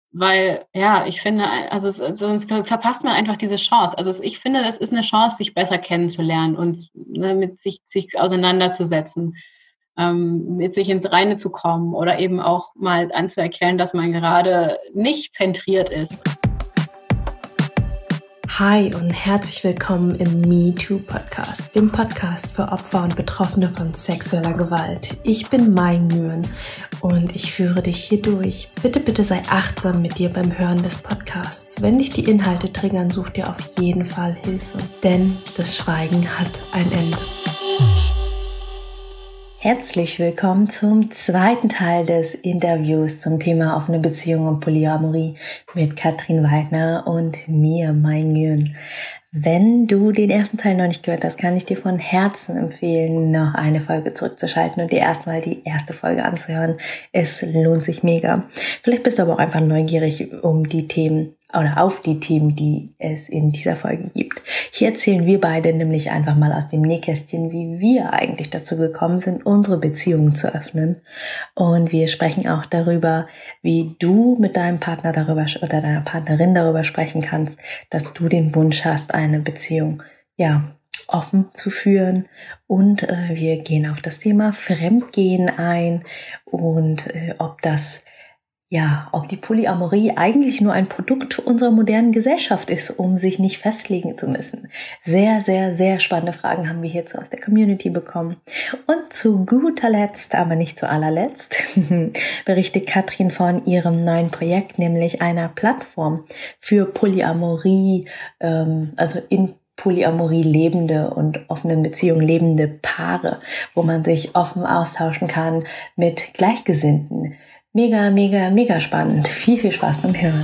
Weil, ja, ich finde, also sonst verpasst man einfach diese Chance. Also ich finde, das ist eine Chance, sich besser kennenzulernen und ne, mit sich auseinanderzusetzen, mit sich ins Reine zu kommen oder eben auch mal anzuerkennen, dass man gerade nicht zentriert ist. Hi und herzlich willkommen im MeToo-Podcast, dem Podcast für Opfer und Betroffene von sexueller Gewalt. Ich bin Mai Nguyen und ich führe dich hier durch. Bitte sei achtsam mit dir beim Hören des Podcasts. Wenn dich die Inhalte triggern, such dir auf jeden Fall Hilfe, denn das Schweigen hat ein Ende. Herzlich willkommen zum zweiten Teil des Interviews zum Thema offene Beziehung und Polyamorie mit Katrin Weidner und mir, Mai Nguyen. Wenn du den ersten Teil noch nicht gehört hast, kann ich dir von Herzen empfehlen, noch eine Folge zurückzuschalten und dir erstmal die erste Folge anzuhören. Es lohnt sich mega. Vielleicht bist du aber auch einfach neugierig um die Themen oder auf die Themen, die es in dieser Folge gibt. Hier erzählen wir beide nämlich einfach mal aus dem Nähkästchen, wie wir eigentlich dazu gekommen sind, unsere Beziehungen zu öffnen. Und wir sprechen auch darüber, wie du mit deinem Partner darüber oder deiner Partnerin darüber sprechen kannst, dass du den Wunsch hast, eine Beziehung, offen zu führen. Und wir gehen auf das Thema Fremdgehen ein und ob die Polyamorie eigentlich nur ein Produkt unserer modernen Gesellschaft ist, um sich nicht festlegen zu müssen. Sehr, sehr, sehr spannende Fragen haben wir hierzu aus der Community bekommen. Und zu guter Letzt, aber nicht zu allerletzt, berichtet Katrin von ihrem neuen Projekt, nämlich einer Plattform für Polyamorie, also in Polyamorie lebende und offenen Beziehungen lebende Paare, wo man sich offen austauschen kann mit Gleichgesinnten. Mega, mega, mega spannend. Viel Spaß beim Hören.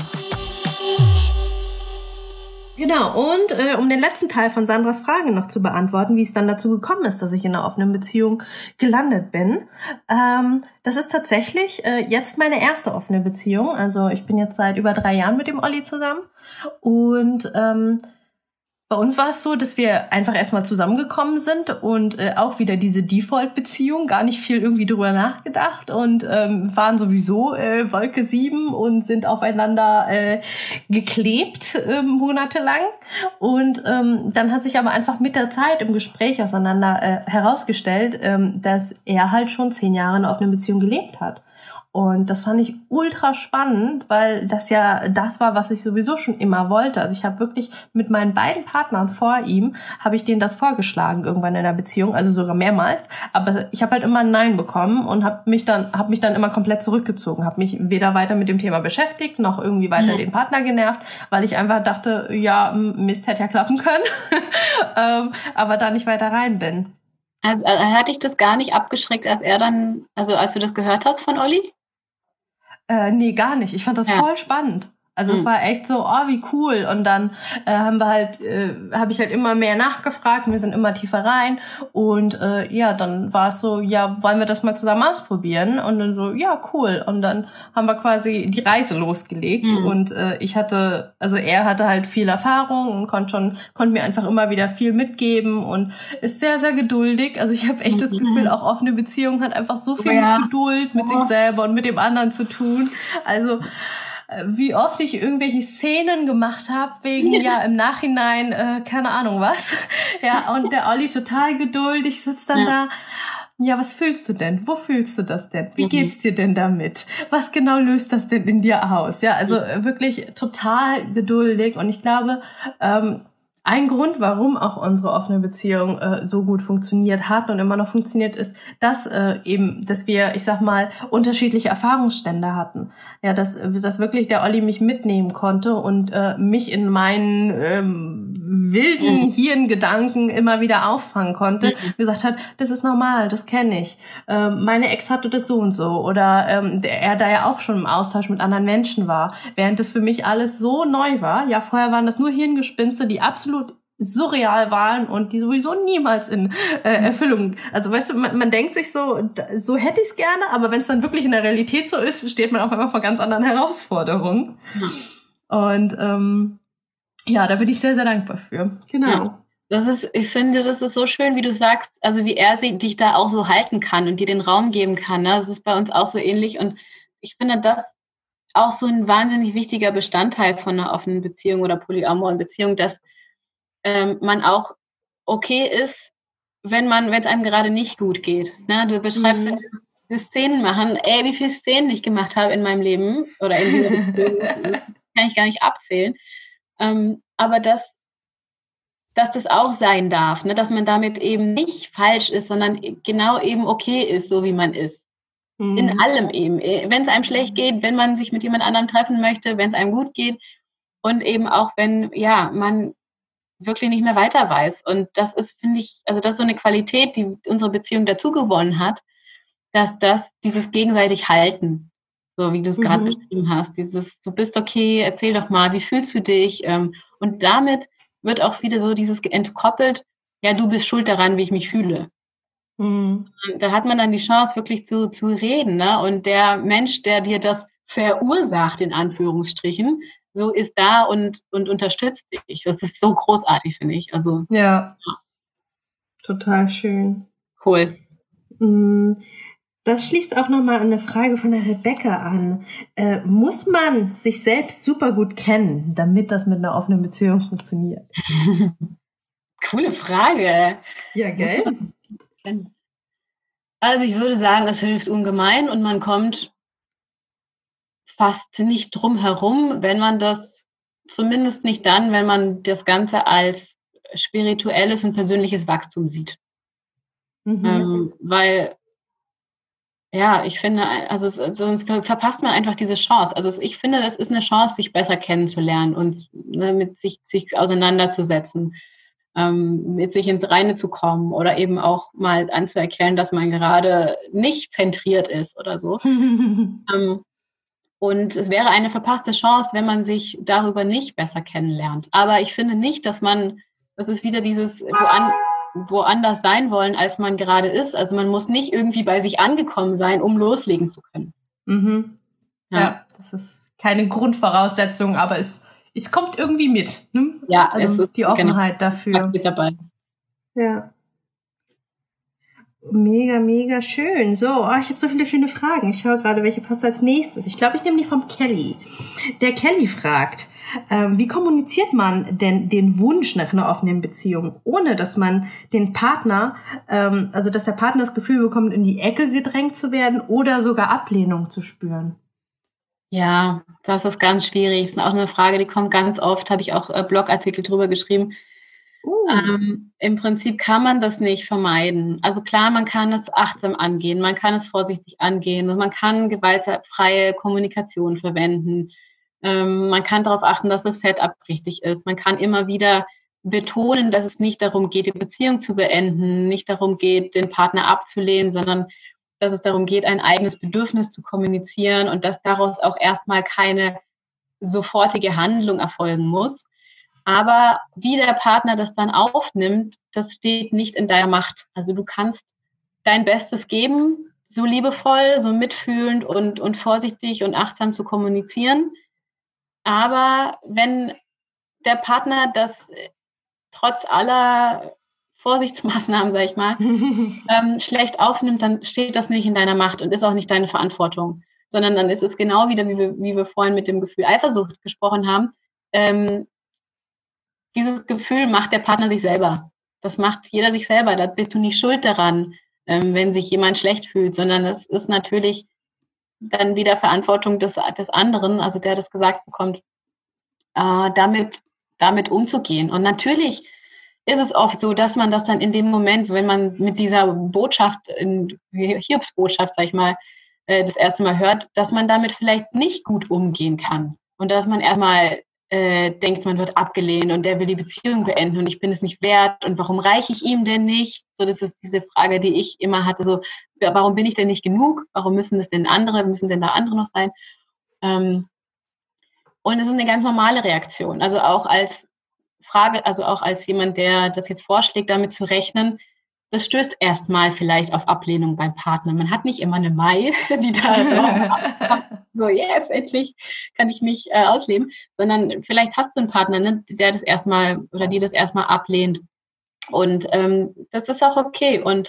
Genau, und um den letzten Teil von Sandras Frage noch zu beantworten, wie es dann dazu gekommen ist, dass ich in einer offenen Beziehung gelandet bin. Das ist tatsächlich jetzt meine erste offene Beziehung. Also ich bin jetzt seit über 3 Jahren mit dem Olli zusammen. Und bei uns war es so, dass wir einfach erstmal zusammengekommen sind und auch wieder diese Default-Beziehung, gar nicht viel irgendwie drüber nachgedacht und waren sowieso Wolke 7 und sind aufeinander geklebt monatelang. Und dann hat sich aber einfach mit der Zeit im Gespräch auseinander herausgestellt, dass er halt schon 10 Jahre in einer offenen Beziehung gelebt hat. Und das fand ich ultra spannend, weil das ja das war, was ich sowieso schon immer wollte. Also ich habe wirklich mit meinen beiden Partnern vor ihm, habe ich denen das vorgeschlagen irgendwann in der Beziehung, also sogar mehrmals. Aber ich habe halt immer ein Nein bekommen und habe mich dann immer komplett zurückgezogen, habe mich weder weiter mit dem Thema beschäftigt, noch irgendwie weiter den Partner genervt, weil ich einfach dachte, ja, Mist, hätte ja klappen können, aber da nicht weiter rein bin. Also hat dich das gar nicht abgeschreckt, als du das gehört hast von Olli? Nee, gar nicht. Ich fand das voll spannend. Also es war echt so, oh, wie cool. Und dann habe ich halt immer mehr nachgefragt, wir sind immer tiefer rein. Und dann war es so, ja, wollen wir das mal zusammen ausprobieren? Und dann so, ja, cool. Und dann haben wir quasi die Reise losgelegt. Und er hatte halt viel Erfahrung und konnte mir einfach immer wieder viel mitgeben und ist sehr, sehr geduldig. Also ich habe echt das Gefühl, auch offene Beziehung hat einfach so viel mit Geduld mit sich selber und mit dem anderen zu tun. Also wie oft ich irgendwelche Szenen gemacht habe, wegen im Nachhinein, keine Ahnung was. Ja, und der Olli total geduldig sitzt dann da. Ja, was fühlst du denn? Wo fühlst du das denn? Wie geht's dir denn damit? Was genau löst das denn in dir aus? Ja, also wirklich total geduldig. Und ich glaube, ein Grund, warum auch unsere offene Beziehung so gut funktioniert hat und immer noch funktioniert, ist, dass wir, ich sag mal, unterschiedliche Erfahrungsstände hatten. Ja, dass wirklich der Olli mich mitnehmen konnte und mich in meinen wilden Hirngedanken immer wieder auffangen konnte. Gesagt hat, das ist normal, das kenne ich. Meine Ex hatte das so und so. Oder er da ja auch schon im Austausch mit anderen Menschen war. Während das für mich alles so neu war. Ja, vorher waren das nur Hirngespinste, die absolut surreal waren und die sowieso niemals in Erfüllung. Also weißt du, man denkt sich so hätte ich es gerne, aber wenn es dann wirklich in der Realität so ist, steht man auf einmal vor ganz anderen Herausforderungen. Und da bin ich sehr, sehr dankbar für. Genau. Ja. Ich finde, das ist so schön, wie du sagst, also wie er dich da auch so halten kann und dir den Raum geben kann. Ne? Das ist bei uns auch so ähnlich und ich finde, das auch so ein wahnsinnig wichtiger Bestandteil von einer offenen Beziehung oder polyamoren Beziehung, dass man auch okay ist, wenn es einem gerade nicht gut geht. Ne? Du beschreibst ja das Szenen machen. Ey, wie viele Szenen ich gemacht habe in meinem Leben oder in dieser Beziehung, kann ich gar nicht abzählen. Aber dass das auch sein darf, ne? Dass man damit eben nicht falsch ist, sondern genau eben okay ist, so wie man ist. In allem eben. Wenn es einem schlecht geht, wenn man sich mit jemand anderem treffen möchte, wenn es einem gut geht und eben auch, wenn man wirklich nicht mehr weiter weiß. Und das ist, finde ich, also das ist so eine Qualität, die unsere Beziehung dazu gewonnen hat, dass dieses gegenseitig Halten, so wie du es gerade beschrieben hast, dieses, du bist okay, erzähl doch mal, wie fühlst du dich? Und damit wird auch wieder so dieses entkoppelt, ja, du bist schuld daran, wie ich mich fühle. Da hat man dann die Chance, wirklich zu reden, ne? Und der Mensch, der dir das verursacht, in Anführungsstrichen, so ist da und unterstützt dich. Das ist so großartig, finde ich. Also ja. Total schön. Cool. Das schließt auch nochmal an eine Frage von der Rebecca an. Muss man sich selbst super gut kennen, damit das mit einer offenen Beziehung funktioniert? Coole Frage. Ja, gell? Also ich würde sagen, es hilft ungemein und man kommt fast nicht drum herum, wenn man das, zumindest nicht dann, wenn man das Ganze als spirituelles und persönliches Wachstum sieht. Weil, ja, ich finde, also sonst verpasst man einfach diese Chance. Also ich finde, das ist eine Chance, sich besser kennenzulernen und mit sich auseinanderzusetzen, mit sich ins Reine zu kommen oder eben auch mal anzuerkennen, dass man gerade nicht zentriert ist oder so. Und es wäre eine verpasste Chance, wenn man sich darüber nicht besser kennenlernt. Aber ich finde nicht, das ist wieder dieses woanders sein wollen, als man gerade ist. Also man muss nicht irgendwie bei sich angekommen sein, um loslegen zu können. Ja, das ist keine Grundvoraussetzung, aber es kommt irgendwie mit. Ne? Ja, also es ist die Offenheit dafür. Mit dabei. Ja. Mega, mega schön. So, ich habe so viele schöne Fragen. Ich schaue gerade, welche passt als nächstes. Ich glaube, ich nehme die vom Kelly. Der Kelly fragt, wie kommuniziert man denn den Wunsch nach einer offenen Beziehung, ohne dass man den Partner, also dass der Partner das Gefühl bekommt, in die Ecke gedrängt zu werden oder sogar Ablehnung zu spüren? Ja, das ist ganz schwierig. Das ist auch eine Frage, die kommt ganz oft, habe ich auch Blogartikel drüber geschrieben. Im Prinzip kann man das nicht vermeiden. Also klar, man kann es achtsam angehen, man kann es vorsichtig angehen und man kann gewaltfreie Kommunikation verwenden. Man kann darauf achten, dass das Setup richtig ist. Man kann immer wieder betonen, dass es nicht darum geht, die Beziehung zu beenden, nicht darum geht, den Partner abzulehnen, sondern dass es darum geht, ein eigenes Bedürfnis zu kommunizieren und dass daraus auch erstmal keine sofortige Handlung erfolgen muss. Aber wie der Partner das dann aufnimmt, das steht nicht in deiner Macht. Also du kannst dein Bestes geben, so liebevoll, so mitfühlend und vorsichtig und achtsam zu kommunizieren. Aber wenn der Partner das trotz aller Vorsichtsmaßnahmen, sag ich mal, schlecht aufnimmt, dann steht das nicht in deiner Macht und ist auch nicht deine Verantwortung. Sondern dann ist es genau wieder, wie wir vorhin mit dem Gefühl Eifersucht gesprochen haben, dieses Gefühl macht der Partner sich selber. Das macht jeder sich selber. Da bist du nicht schuld daran, wenn sich jemand schlecht fühlt, sondern es ist natürlich dann wieder Verantwortung des anderen, also der das gesagt bekommt, damit umzugehen. Und natürlich ist es oft so, dass man das dann in dem Moment, wenn man mit dieser Botschaft, Hiobsbotschaft, sag ich mal, das erste Mal hört, dass man damit vielleicht nicht gut umgehen kann. Und dass man erstmal denkt, man wird abgelehnt und der will die Beziehung beenden und ich bin es nicht wert und warum reiche ich ihm denn nicht? So, das ist diese Frage, die ich immer hatte, so, warum bin ich denn nicht genug? Warum müssen denn da andere noch sein? Und es ist eine ganz normale Reaktion. Also auch als Frage, also auch als jemand, der das jetzt vorschlägt, damit zu rechnen, das stößt erstmal vielleicht auf Ablehnung beim Partner. Man hat nicht immer eine Mai, die da so, yes, endlich kann ich mich ausleben, sondern vielleicht hast du einen Partner, ne, der das erstmal oder die das erstmal ablehnt. Und das ist auch okay. Und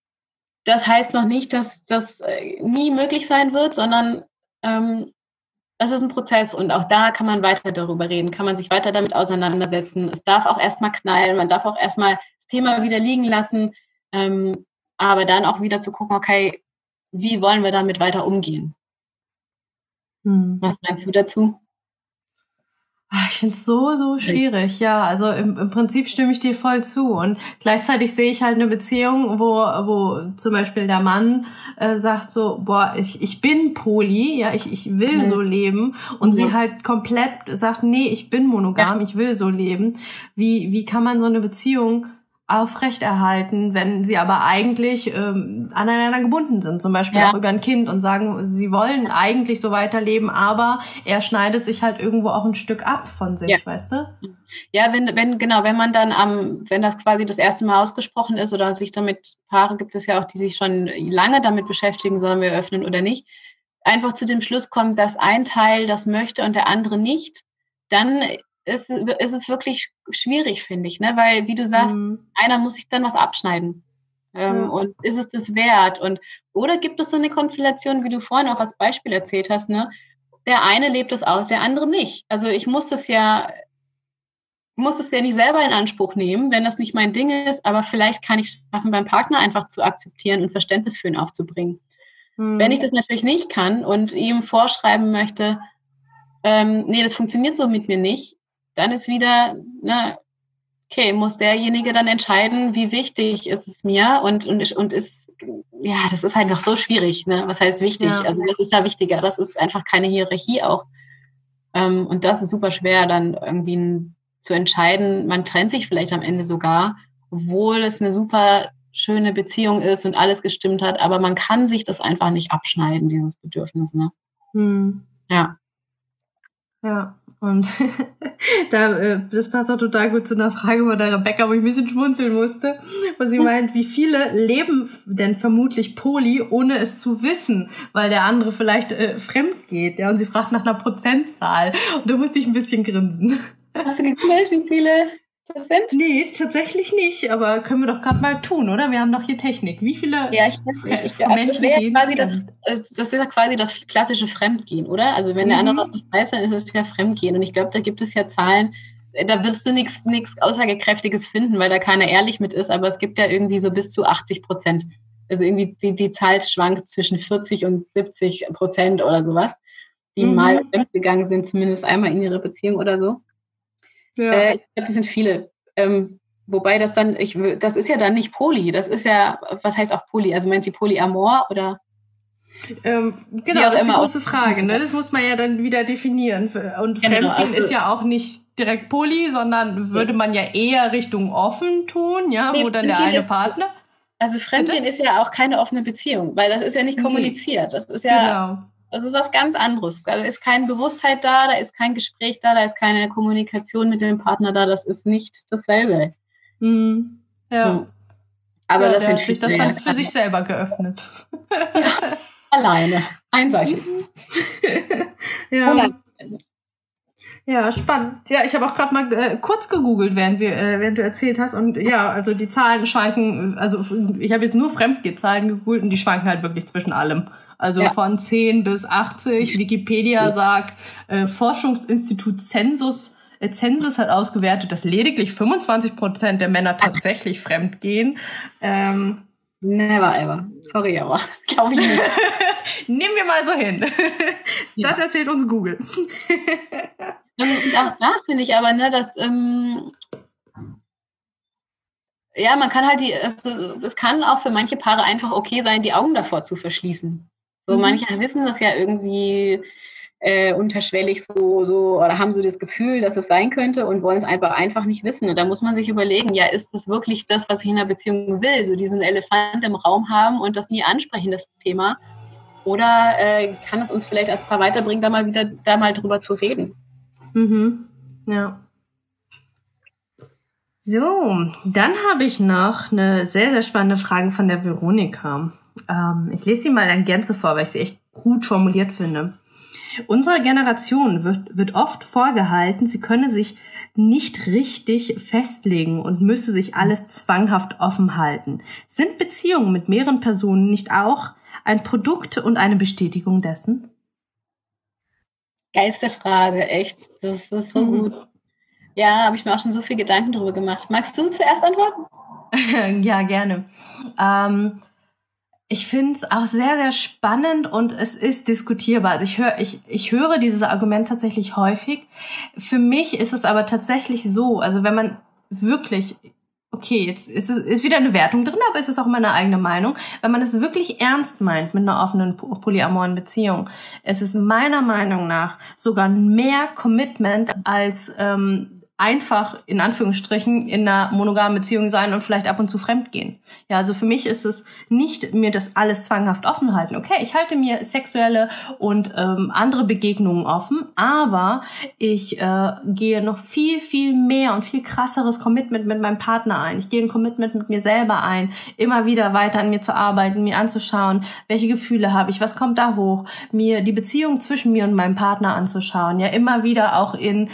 das heißt noch nicht, dass das nie möglich sein wird, sondern das ist ein Prozess und auch da kann man weiter darüber reden, kann man sich weiter damit auseinandersetzen. Es darf auch erstmal knallen, man darf auch erstmal das Thema wieder liegen lassen, aber dann auch wieder zu gucken, okay, wie wollen wir damit weiter umgehen? Was meinst du dazu? Ich finde es so schwierig, ja. Also im Prinzip stimme ich dir voll zu. Und gleichzeitig sehe ich halt eine Beziehung, wo zum Beispiel der Mann sagt so, boah, ich bin poly, ja, ich will so leben. Und sie halt komplett sagt, nee, ich bin monogam, ich will so leben. Wie kann man so eine Beziehung aufrechterhalten, wenn sie aber eigentlich aneinander gebunden sind, zum Beispiel auch über ein Kind und sagen, sie wollen eigentlich so weiterleben, aber er schneidet sich halt irgendwo auch ein Stück ab von sich, weißt du? Ja, wenn man dann wenn das quasi das erste Mal ausgesprochen ist oder sich damit, Paare gibt es ja auch, die sich schon lange damit beschäftigen, sollen wir öffnen oder nicht, einfach zu dem Schluss kommt, dass ein Teil das möchte und der andere nicht, dann ist es wirklich schwierig, finde ich, ne? Weil, wie du sagst, einer muss sich dann was abschneiden. Und ist es das wert? Oder gibt es so eine Konstellation, wie du vorhin auch als Beispiel erzählt hast, ne? Der eine lebt es aus, der andere nicht. Also ich muss es ja nicht selber in Anspruch nehmen, wenn das nicht mein Ding ist, aber vielleicht kann ich es schaffen, beim Partner einfach zu akzeptieren und Verständnis für ihn aufzubringen. Wenn ich das natürlich nicht kann und ihm vorschreiben möchte, nee, das funktioniert so mit mir nicht, dann ist wieder, ne, okay, muss derjenige dann entscheiden, wie wichtig ist es mir und ist, ja, das ist halt noch so schwierig, ne? Was heißt wichtig? Ja. Also was ist da wichtiger? Das ist einfach keine Hierarchie auch. Und das ist super schwer, dann irgendwie zu entscheiden. Man trennt sich vielleicht am Ende sogar, obwohl es eine super schöne Beziehung ist und alles gestimmt hat, aber man kann sich das einfach nicht abschneiden, dieses Bedürfnis, ne? Ja. Ja, und das passt auch total gut zu einer Frage von der Rebecca, wo ich ein bisschen schmunzeln musste, wo sie meint, wie viele leben denn vermutlich poly, ohne es zu wissen, weil der andere vielleicht fremd geht, ja, und sie fragt nach einer Prozentzahl und da musste ich ein bisschen grinsen. Hast du geguckt, wie viele das sind? Nee, tatsächlich nicht, aber können wir doch gerade mal tun, oder? Wir haben doch hier Technik. Wie viele Menschen gehen fremd? Das ist ja quasi das klassische Fremdgehen, oder? Also wenn der andere nicht weiß, dann ist es ja Fremdgehen. Und ich glaube, da gibt es ja Zahlen, da wirst du nichts Aussagekräftiges finden, weil da keiner ehrlich mit ist, aber es gibt ja irgendwie so bis zu 80%. Also irgendwie die Zahl schwankt zwischen 40 und 70% oder sowas, die mal fremdgegangen sind, zumindest einmal in ihrer Beziehung oder so. Ja. Ich glaube, das sind viele. Wobei das dann, das ist ja dann nicht Poly. Das ist ja, was heißt auch Poly? Also meint sie Polyamor oder? Genau, das ist die große Frage. Ne? Das muss man ja dann wieder definieren. Und Fremdgehen ist ja auch nicht direkt Poly, sondern würde man ja eher Richtung offen tun, ja, wo dann der eine Partner. Also Fremdgehen ist ja auch keine offene Beziehung, weil das ist ja nicht kommuniziert. Das ist ja. Genau. Das ist was ganz anderes. Da ist keine Bewusstheit da ist kein Gespräch da ist keine Kommunikation mit dem Partner da. Das ist nicht dasselbe. Ja. Aber ja, das der hat sich das dann für sich selber geöffnet. Ja, alleine. Einseitig. Ja. Ja, spannend. Ja, ich habe auch gerade mal kurz gegoogelt, während du erzählt hast. Und ja, also die Zahlen schwanken, also ich habe jetzt nur Fremdgehzahlen gegoogelt und die schwanken halt wirklich zwischen allem. Also von 10 bis 80. Wikipedia sagt, Forschungsinstitut Census hat ausgewertet, dass lediglich 25% der Männer tatsächlich fremdgehen. Never ever. Sorry, aber glaube ich nicht. Nehmen wir mal so hin. Das erzählt uns Google. Und auch da finde ich aber, ne, dass man kann halt es kann auch für manche Paare einfach okay sein, die Augen davor zu verschließen. So manche wissen das ja irgendwie unterschwellig so oder haben so das Gefühl, dass es sein könnte und wollen es einfach nicht wissen. Und da muss man sich überlegen, ja, ist das wirklich das, was ich in einer Beziehung will? So diesen Elefant im Raum haben und das nie ansprechen, das Thema. Oder kann es uns vielleicht als Paar weiterbringen, da mal drüber zu reden? Ja. So, dann habe ich noch eine sehr, sehr spannende Frage von der Veronika. Ich lese sie mal in Gänze vor, weil ich sie echt gut formuliert finde. Unserer Generation wird oft vorgehalten, sie könne sich nicht richtig festlegen und müsse sich alles zwanghaft offen halten. Sind Beziehungen mit mehreren Personen nicht auch ein Produkt und eine Bestätigung dessen? Geilste Frage, echt. Das ist so gut. Ja, habe ich mir auch schon so viel Gedanken drüber gemacht. Magst du zuerst antworten? Ja, gerne. Ich finde es auch sehr, sehr spannend und es ist diskutierbar. Also ich höre dieses Argument tatsächlich häufig. Für mich ist es aber tatsächlich so, also wenn man wirklich, okay, jetzt ist wieder eine Wertung drin, aber es ist auch meine eigene Meinung. Wenn man es wirklich ernst meint mit einer offenen polyamoren Beziehung, es ist meiner Meinung nach sogar mehr Commitment als einfach in Anführungsstrichen in einer monogamen Beziehung sein und vielleicht ab und zu fremdgehen. Ja, also für mich ist es nicht mir das alles zwanghaft offen halten. Okay, ich halte mir sexuelle und andere Begegnungen offen, aber ich gehe noch viel, viel mehr und viel krasseres Commitment mit meinem Partner ein. Ich gehe ein Commitment mit mir selber ein, immer wieder weiter an mir zu arbeiten, mir anzuschauen, welche Gefühle habe ich, was kommt da hoch, mir die Beziehung zwischen mir und meinem Partner anzuschauen, ja, immer wieder auch in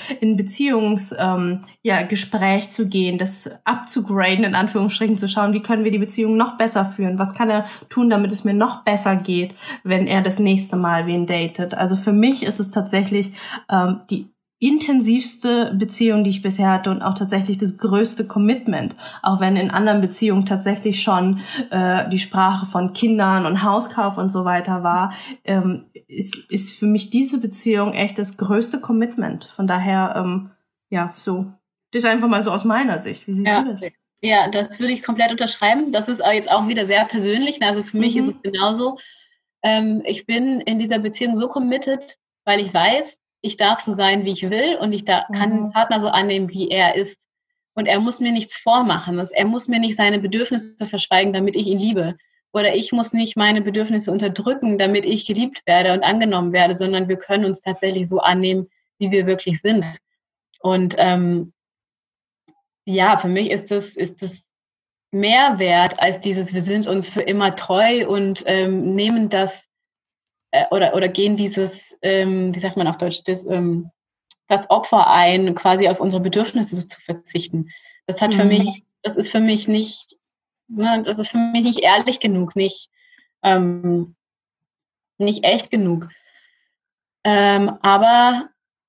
Gespräch zu gehen, das abzugraden, in Anführungsstrichen zu schauen, wie können wir die Beziehung noch besser führen, was kann er tun, damit es mir noch besser geht, wenn er das nächste Mal wen datet. Also für mich ist es tatsächlich die intensivste Beziehung, die ich bisher hatte und auch tatsächlich das größte Commitment, auch wenn in anderen Beziehungen tatsächlich schon die Sprache von Kindern und Hauskauf und so weiter war, ist für mich diese Beziehung echt das größte Commitment. Von daher so. Das ist einfach mal so aus meiner Sicht. Wie siehst du das? Ja, das würde ich komplett unterschreiben. Das ist jetzt auch wieder sehr persönlich. Also für mich ist es genauso. Ich bin in dieser Beziehung so committed, weil ich weiß, ich darf so sein, wie ich will und ich kann den Partner so annehmen, wie er ist. Und er muss mir nichts vormachen. Er muss mir nicht seine Bedürfnisse verschweigen, damit ich ihn liebe. Oder ich muss nicht meine Bedürfnisse unterdrücken, damit ich geliebt werde und angenommen werde, sondern wir können uns tatsächlich so annehmen, wie wir wirklich sind. Und für mich ist das mehr wert als dieses, wir sind uns für immer treu und nehmen das oder gehen dieses, wie sagt man auf Deutsch, das Opfer ein, quasi auf unsere Bedürfnisse zu verzichten. Das hat für mich, das ist für mich nicht ehrlich genug, nicht echt genug. Aber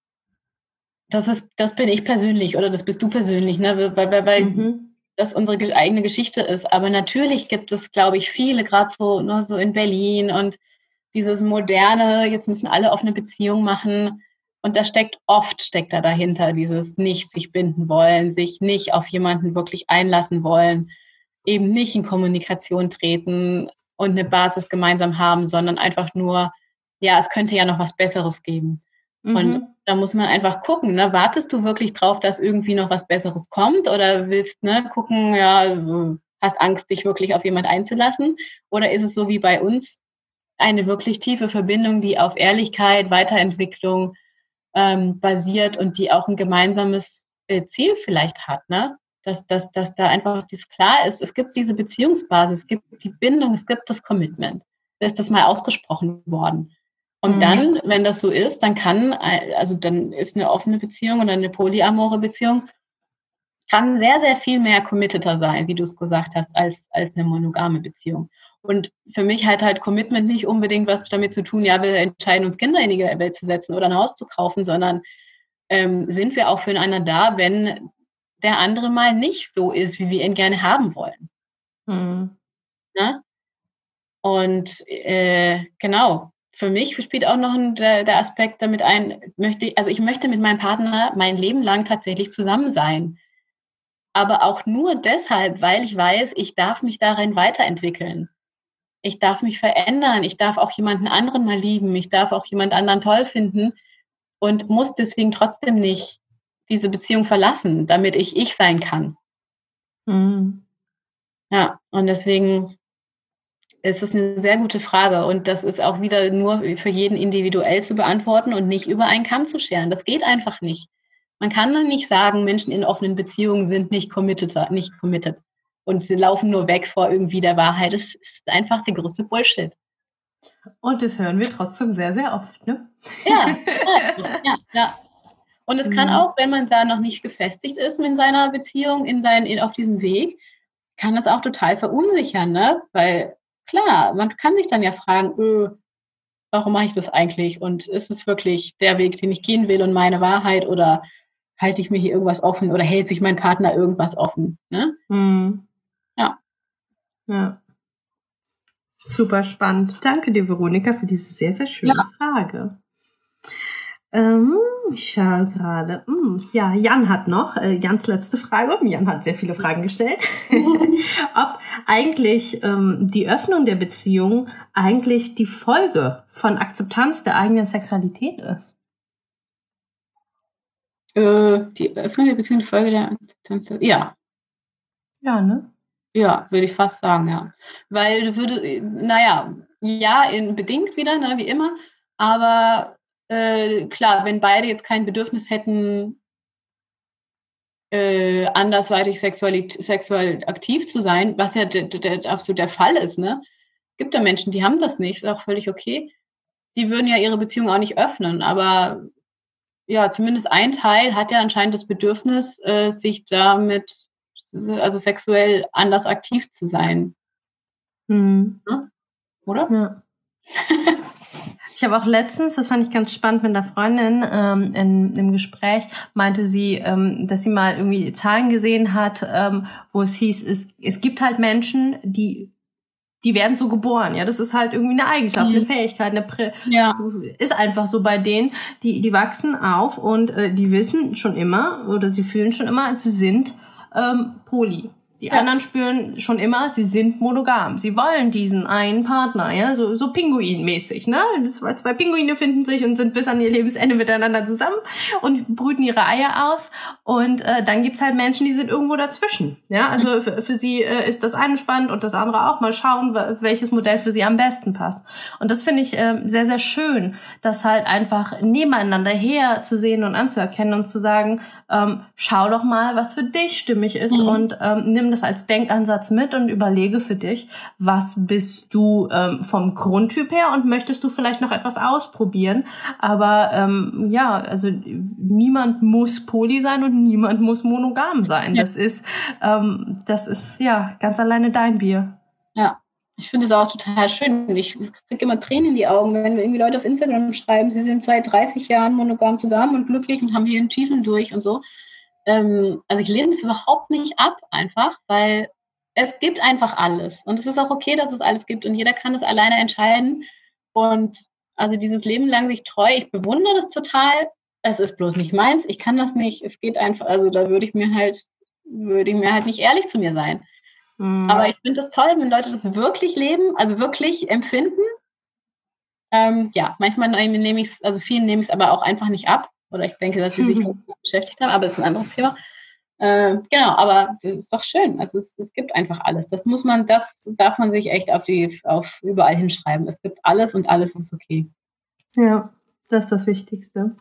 das bin ich persönlich oder das bist du persönlich, ne? Weil das unsere eigene Geschichte ist. Aber natürlich gibt es, glaube ich, viele, gerade so, ne, so in Berlin und dieses moderne, jetzt müssen alle offene Beziehungen machen. Und da steckt da dahinter dieses nicht sich binden wollen, sich nicht auf jemanden wirklich einlassen wollen, eben nicht in Kommunikation treten und eine Basis gemeinsam haben, sondern einfach nur, ja, es könnte ja noch was Besseres geben. Und da muss man einfach gucken, ne? Wartest du wirklich drauf, dass irgendwie noch was Besseres kommt oder willst gucken, ja, hast Angst, dich wirklich auf jemand einzulassen? Oder ist es so wie bei uns eine wirklich tiefe Verbindung, die auf Ehrlichkeit, Weiterentwicklung basiert und die auch ein gemeinsames Ziel vielleicht hat, ne? Dass da einfach das klar ist, es gibt diese Beziehungsbasis, es gibt die Bindung, es gibt das Commitment. Da ist das mal ausgesprochen worden. Und dann, wenn das so ist, dann dann ist eine offene Beziehung oder eine polyamore Beziehung, kann sehr, sehr viel mehr committeter sein, wie du es gesagt hast, als eine monogame Beziehung. Und für mich hat halt Commitment nicht unbedingt was damit zu tun, ja, wir entscheiden uns Kinder in die Welt zu setzen oder ein Haus zu kaufen, sondern sind wir auch füreinander da, wenn der andere mal nicht so ist, wie wir ihn gerne haben wollen. Ne? Und genau. Für mich spielt auch noch der Aspekt damit ein, ich möchte mit meinem Partner mein Leben lang tatsächlich zusammen sein. Aber auch nur deshalb, weil ich weiß, ich darf mich darin weiterentwickeln. Ich darf mich verändern. Ich darf auch jemanden anderen mal lieben. Ich darf auch jemand anderen toll finden und muss deswegen trotzdem nicht diese Beziehung verlassen, damit ich sein kann. Ja, und deswegen ist es eine sehr gute Frage und das ist auch wieder nur für jeden individuell zu beantworten und nicht über einen Kamm zu scheren. Das geht einfach nicht. Man kann dann nicht sagen, Menschen in offenen Beziehungen sind nicht committed und sie laufen nur weg vor irgendwie der Wahrheit. Das ist einfach der größte Bullshit. Und das hören wir trotzdem sehr, sehr oft, ne? Ja. Und es kann auch, wenn man da noch nicht gefestigt ist in seiner Beziehung, auf diesem Weg, kann das auch total verunsichern, ne? Weil klar, man kann sich dann ja fragen, warum mache ich das eigentlich? Und ist es wirklich der Weg, den ich gehen will und meine Wahrheit, oder halte ich mir hier irgendwas offen oder hält sich mein Partner irgendwas offen? Ne? Ja. Ja. Super spannend. Danke dir, Veronika, für diese sehr, sehr schöne Frage. Ich schaue gerade. Ja, Jan hat noch, Jans letzte Frage. Jan hat sehr viele Fragen gestellt. Ob eigentlich die Öffnung der Beziehung eigentlich die Folge von Akzeptanz der eigenen Sexualität ist. Die Öffnung der Beziehung die Folge der Akzeptanz? Ja. Ja, ne? Ja, würde ich fast sagen, ja. Weil du würdest, bedingt wieder, ne, wie immer, aber klar, wenn beide jetzt kein Bedürfnis hätten, andersweitig sexuell aktiv zu sein, was ja absolut der Fall ist, ne? Gibt ja Menschen, die haben das nicht, ist auch völlig okay. Die würden ja ihre Beziehung auch nicht öffnen, aber ja, zumindest ein Teil hat ja anscheinend das Bedürfnis, sich damit, also sexuell anders aktiv zu sein. Ja? Oder? Ja. Ich habe auch letztens, das fand ich ganz spannend, mit einer Freundin im Gespräch, meinte sie, dass sie mal irgendwie Zahlen gesehen hat, wo es hieß, es gibt halt Menschen, die werden so geboren, ja, das ist halt irgendwie eine Eigenschaft, eine Fähigkeit, ist einfach so bei denen, die wachsen auf und die wissen schon immer oder sie fühlen schon immer, sie sind poly. Die anderen spüren schon immer, sie sind monogam. Sie wollen diesen einen Partner, ja, so Pinguin-mäßig, ne? Zwei Pinguine finden sich und sind bis an ihr Lebensende miteinander zusammen und brüten ihre Eier aus. Und dann gibt's halt Menschen, die sind irgendwo dazwischen, ja? Also für sie ist das eine spannend und das andere auch. Mal schauen, welches Modell für sie am besten passt. Und das finde ich sehr, sehr schön, das halt einfach nebeneinander her zu sehen und anzuerkennen und zu sagen, schau doch mal, was für dich stimmig ist und nimm das als Denkansatz mit und überlege für dich, was bist du vom Grundtyp her und möchtest du vielleicht noch etwas ausprobieren. Aber also niemand muss poly sein und niemand muss monogam sein. Ja. Das ist ja ganz alleine dein Bier. Ja. Ich finde es auch total schön. Ich kriege immer Tränen in die Augen, wenn irgendwie Leute auf Instagram schreiben, sie sind seit 30 Jahren monogam zusammen und glücklich und haben hier einen Tiefen durch und so. Also ich lehne es überhaupt nicht ab einfach, weil es gibt einfach alles. Und es ist auch okay, dass es alles gibt und jeder kann es alleine entscheiden. Und also dieses Leben lang sich treu, ich bewundere das total. Es ist bloß nicht meins. Ich kann das nicht. Es geht einfach, also da würde ich mir halt nicht ehrlich zu mir sein. Aber ich finde es toll, wenn Leute das wirklich leben, also wirklich empfinden. Manchmal nehme ich es, also vielen nehme ich es aber auch einfach nicht ab. Oder ich denke, dass sie sich damit beschäftigt haben, aber das ist ein anderes Thema. Aber das ist doch schön. Also es gibt einfach alles. Das darf man sich echt auf überall hinschreiben. Es gibt alles und alles ist okay. Ja, das ist das Wichtigste.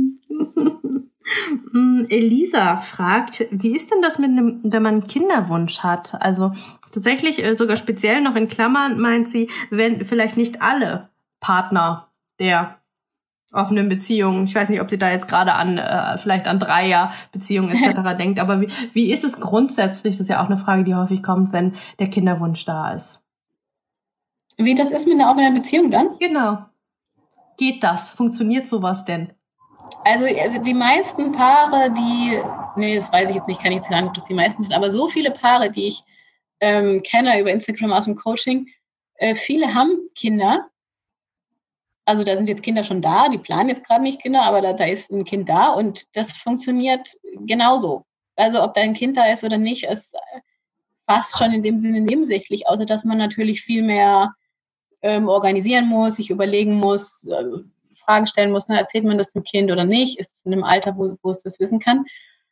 Elisa fragt, wie ist denn das wenn man einen Kinderwunsch hat? Also tatsächlich sogar speziell noch in Klammern meint sie, wenn vielleicht nicht alle Partner der offenen Beziehungen, ich weiß nicht, ob sie da jetzt gerade vielleicht an Dreierbeziehungen etc. denkt, aber wie ist es grundsätzlich? Das ist ja auch eine Frage, die häufig kommt, wenn der Kinderwunsch da ist. Wie das ist mit einer offenen Beziehung dann? Genau. Geht das? Funktioniert sowas denn? Also die meisten Paare, das weiß ich jetzt nicht, kann ich jetzt sagen, ob das die meisten sind, aber so viele Paare, die ich kenne über Instagram aus dem Coaching, viele haben Kinder. Also da sind jetzt Kinder schon da, die planen jetzt gerade nicht Kinder, aber da ist ein Kind da und das funktioniert genauso. Also ob da ein Kind da ist oder nicht, ist fast schon in dem Sinne nebensächlich, außer dass man natürlich viel mehr organisieren muss, sich überlegen muss, Fragen stellen muss, erzählt man das dem Kind oder nicht, ist es in einem Alter, wo es das wissen kann.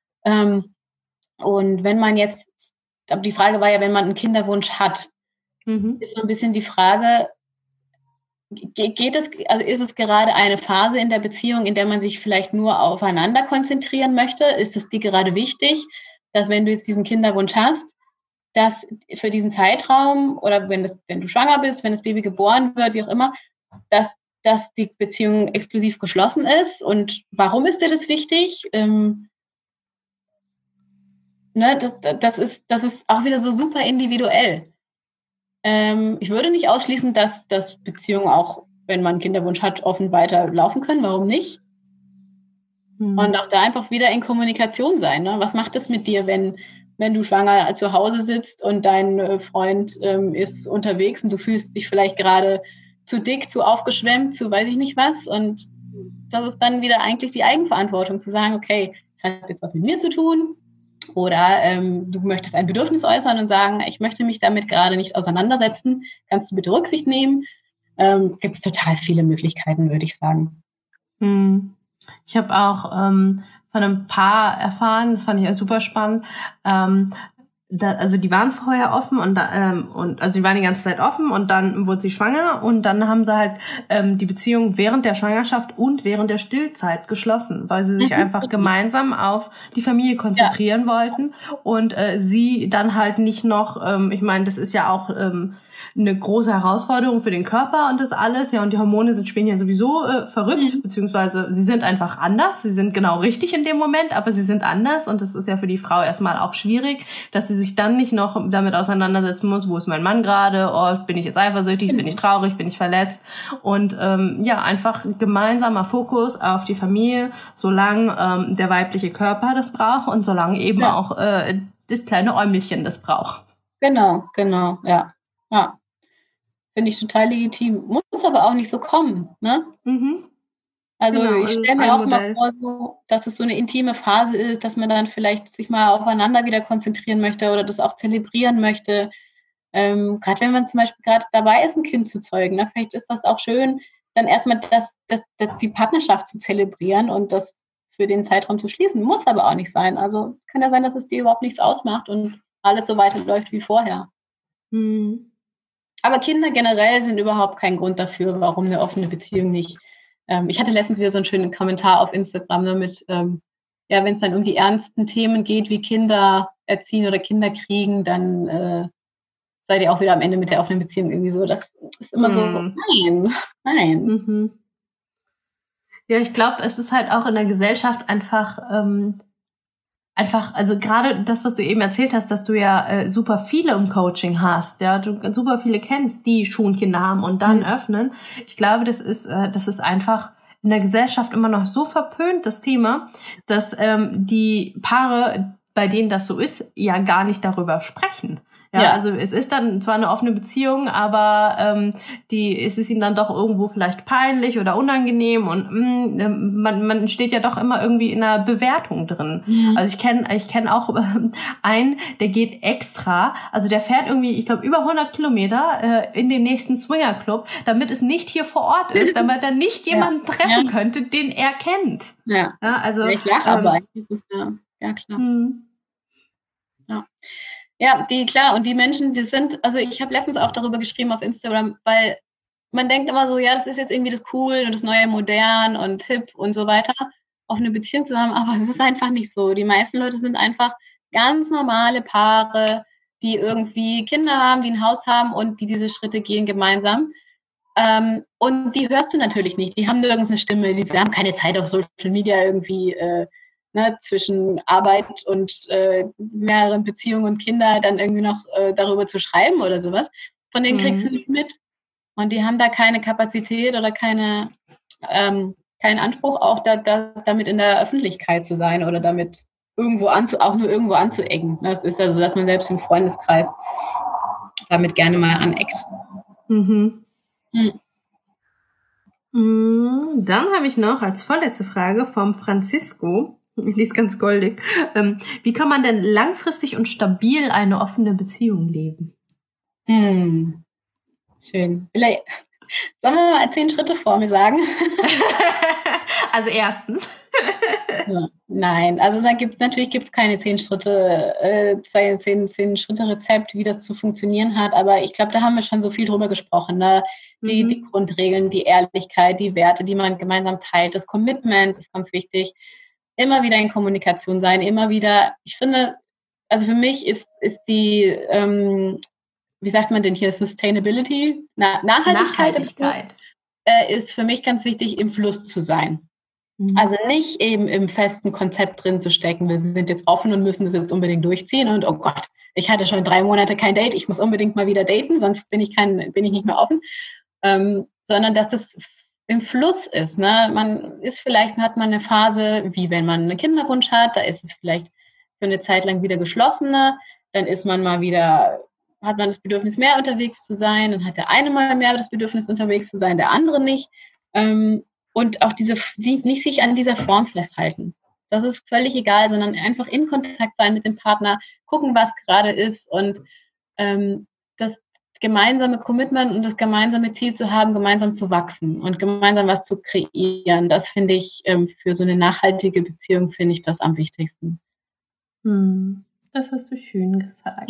Und wenn man jetzt, aber die Frage war ja, wenn man einen Kinderwunsch hat, ist so ein bisschen die Frage, ist es gerade eine Phase in der Beziehung, in der man sich vielleicht nur aufeinander konzentrieren möchte? Ist es dir gerade wichtig, dass wenn du jetzt diesen Kinderwunsch hast, dass für diesen Zeitraum oder wenn du schwanger bist, wenn das Baby geboren wird, wie auch immer, dass die Beziehung exklusiv geschlossen ist? Und warum ist dir das wichtig? Das ist auch wieder so super individuell. Ich würde nicht ausschließen, dass Beziehungen auch wenn man einen Kinderwunsch hat, offen weiter laufen können. Warum nicht? Und auch da einfach wieder in Kommunikation sein. Ne? Was macht es mit dir, wenn du schwanger zu Hause sitzt und dein Freund ist unterwegs und du fühlst dich vielleicht gerade zu dick, zu aufgeschwemmt, zu weiß ich nicht was. Und das ist dann wieder eigentlich die Eigenverantwortung, zu sagen, okay, das hat jetzt was mit mir zu tun. Oder du möchtest ein Bedürfnis äußern und sagen, ich möchte mich damit gerade nicht auseinandersetzen. Kannst du bitte Rücksicht nehmen? Gibt es total viele Möglichkeiten, würde ich sagen. Ich habe auch von einem Paar erfahren, das fand ich super spannend. Also die waren vorher offen und also die waren die ganze Zeit offen und dann wurde sie schwanger und dann haben sie halt die Beziehung während der Schwangerschaft und während der Stillzeit geschlossen, weil sie sich einfach gemeinsam auf die Familie konzentrieren wollten und sie dann halt nicht noch, ich meine, das ist ja auch eine große Herausforderung für den Körper und das alles, ja, und die Hormone spielen ja sowieso verrückt, beziehungsweise sie sind einfach anders, sie sind genau richtig in dem Moment, aber sie sind anders und das ist ja für die Frau erstmal auch schwierig, dass sie sich dann nicht noch damit auseinandersetzen muss, wo ist mein Mann gerade, oh, bin ich jetzt eifersüchtig, bin ich traurig, bin ich verletzt und einfach gemeinsamer Fokus auf die Familie, solange der weibliche Körper das braucht und solange eben auch das kleine Äumelchen das braucht. Genau, ja. Finde ich total legitim. Muss aber auch nicht so kommen, ne? Also genau, ich stelle mir auch mal vor, so, dass es so eine intime Phase ist, dass man dann vielleicht sich mal aufeinander wieder konzentrieren möchte oder das auch zelebrieren möchte. Gerade wenn man zum Beispiel gerade dabei ist, ein Kind zu zeugen, ne? Vielleicht ist das auch schön, dann erstmal die Partnerschaft zu zelebrieren und das für den Zeitraum zu schließen. Muss aber auch nicht sein. Also kann ja sein, dass es dir überhaupt nichts ausmacht und alles so weiterläuft wie vorher. Aber Kinder generell sind überhaupt kein Grund dafür, warum eine offene Beziehung nicht. Ich hatte letztens wieder so einen schönen Kommentar auf Instagram damit, wenn es dann um die ernsten Themen geht, wie Kinder erziehen oder Kinder kriegen, dann seid ihr auch wieder am Ende mit der offenen Beziehung irgendwie so. Das ist immer so, nein. Ja, ich glaube, es ist halt auch in der Gesellschaft einfach, also gerade das, was du eben erzählt hast, dass du ja super viele im Coaching hast, ja, du super viele kennst, die schon Kinder haben und dann öffnen. Ich glaube, das ist einfach in der Gesellschaft immer noch so verpönt, das Thema, dass die Paare, bei denen das so ist, ja gar nicht darüber sprechen. Ja, also es ist dann zwar eine offene Beziehung, aber es ist ihnen dann doch irgendwo vielleicht peinlich oder unangenehm und man steht ja doch immer irgendwie in einer Bewertung drin. Also ich kenn auch einen, der geht extra, also der fährt irgendwie, ich glaube, über 100 Kilometer in den nächsten Swingerclub, damit es nicht hier vor Ort ist, damit er nicht jemanden treffen könnte, den er kennt. Ja, also ich lache aber eigentlich ist ja klar. Ja, klar, und die Menschen, die sind, also ich habe letztens auch darüber geschrieben auf Instagram, weil man denkt immer so, ja, das ist jetzt irgendwie das cool und das neue modern und hip und so weiter, auf eine Beziehung zu haben, aber es ist einfach nicht so. Die meisten Leute sind einfach ganz normale Paare, die irgendwie Kinder haben, die ein Haus haben und die diese Schritte gehen gemeinsam. Und die hörst du natürlich nicht, die haben nirgends eine Stimme, die haben keine Zeit auf Social Media irgendwie zwischen Arbeit und mehreren Beziehungen und Kinder dann irgendwie noch darüber zu schreiben oder sowas. Von denen kriegst du nichts mit. Und die haben da keine Kapazität oder keinen Anspruch, auch damit in der Öffentlichkeit zu sein oder damit auch nur irgendwo anzuecken. Das ist ja so, dass man selbst im Freundeskreis damit gerne mal aneckt. Dann habe ich noch als vorletzte Frage vom Francisco, ich lese ganz goldig, wie kann man denn langfristig und stabil eine offene Beziehung leben? Schön. Vielleicht, sollen wir mal 10 Schritte vor mir sagen? Also erstens. Nein, also da gibt's keine 10 Schritte, 10 Schritte Rezept, wie das zu funktionieren hat, aber ich glaube, da haben wir schon so viel drüber gesprochen, ne? Die Grundregeln, die Ehrlichkeit, die Werte, die man gemeinsam teilt, das Commitment ist ganz wichtig. Immer wieder in Kommunikation sein, immer wieder, ich finde, also für mich ist die, wie sagt man denn hier, Sustainability, Nachhaltigkeit. Ist für mich ganz wichtig, im Fluss zu sein. Also nicht eben im festen Konzept drin zu stecken, wir sind jetzt offen und müssen das jetzt unbedingt durchziehen und oh Gott, ich hatte schon 3 Monate kein Date, ich muss unbedingt mal wieder daten, sonst bin ich nicht mehr offen. sondern dass das im Fluss ist. Ne? Hat man eine Phase, wie wenn man einen Kinderwunsch hat, da ist es vielleicht für eine Zeit lang wieder geschlossener, dann ist man mal wieder, hat man das Bedürfnis, mehr unterwegs zu sein, dann hat der eine mal mehr das Bedürfnis, unterwegs zu sein, der andere nicht. Und auch nicht sich an dieser Form festhalten. Das ist völlig egal, sondern einfach in Kontakt sein mit dem Partner, gucken, was gerade ist und das gemeinsame Commitment und das gemeinsame Ziel zu haben, gemeinsam zu wachsen und gemeinsam was zu kreieren. Das finde ich, für so eine nachhaltige Beziehung finde ich das am wichtigsten. Das hast du schön gesagt.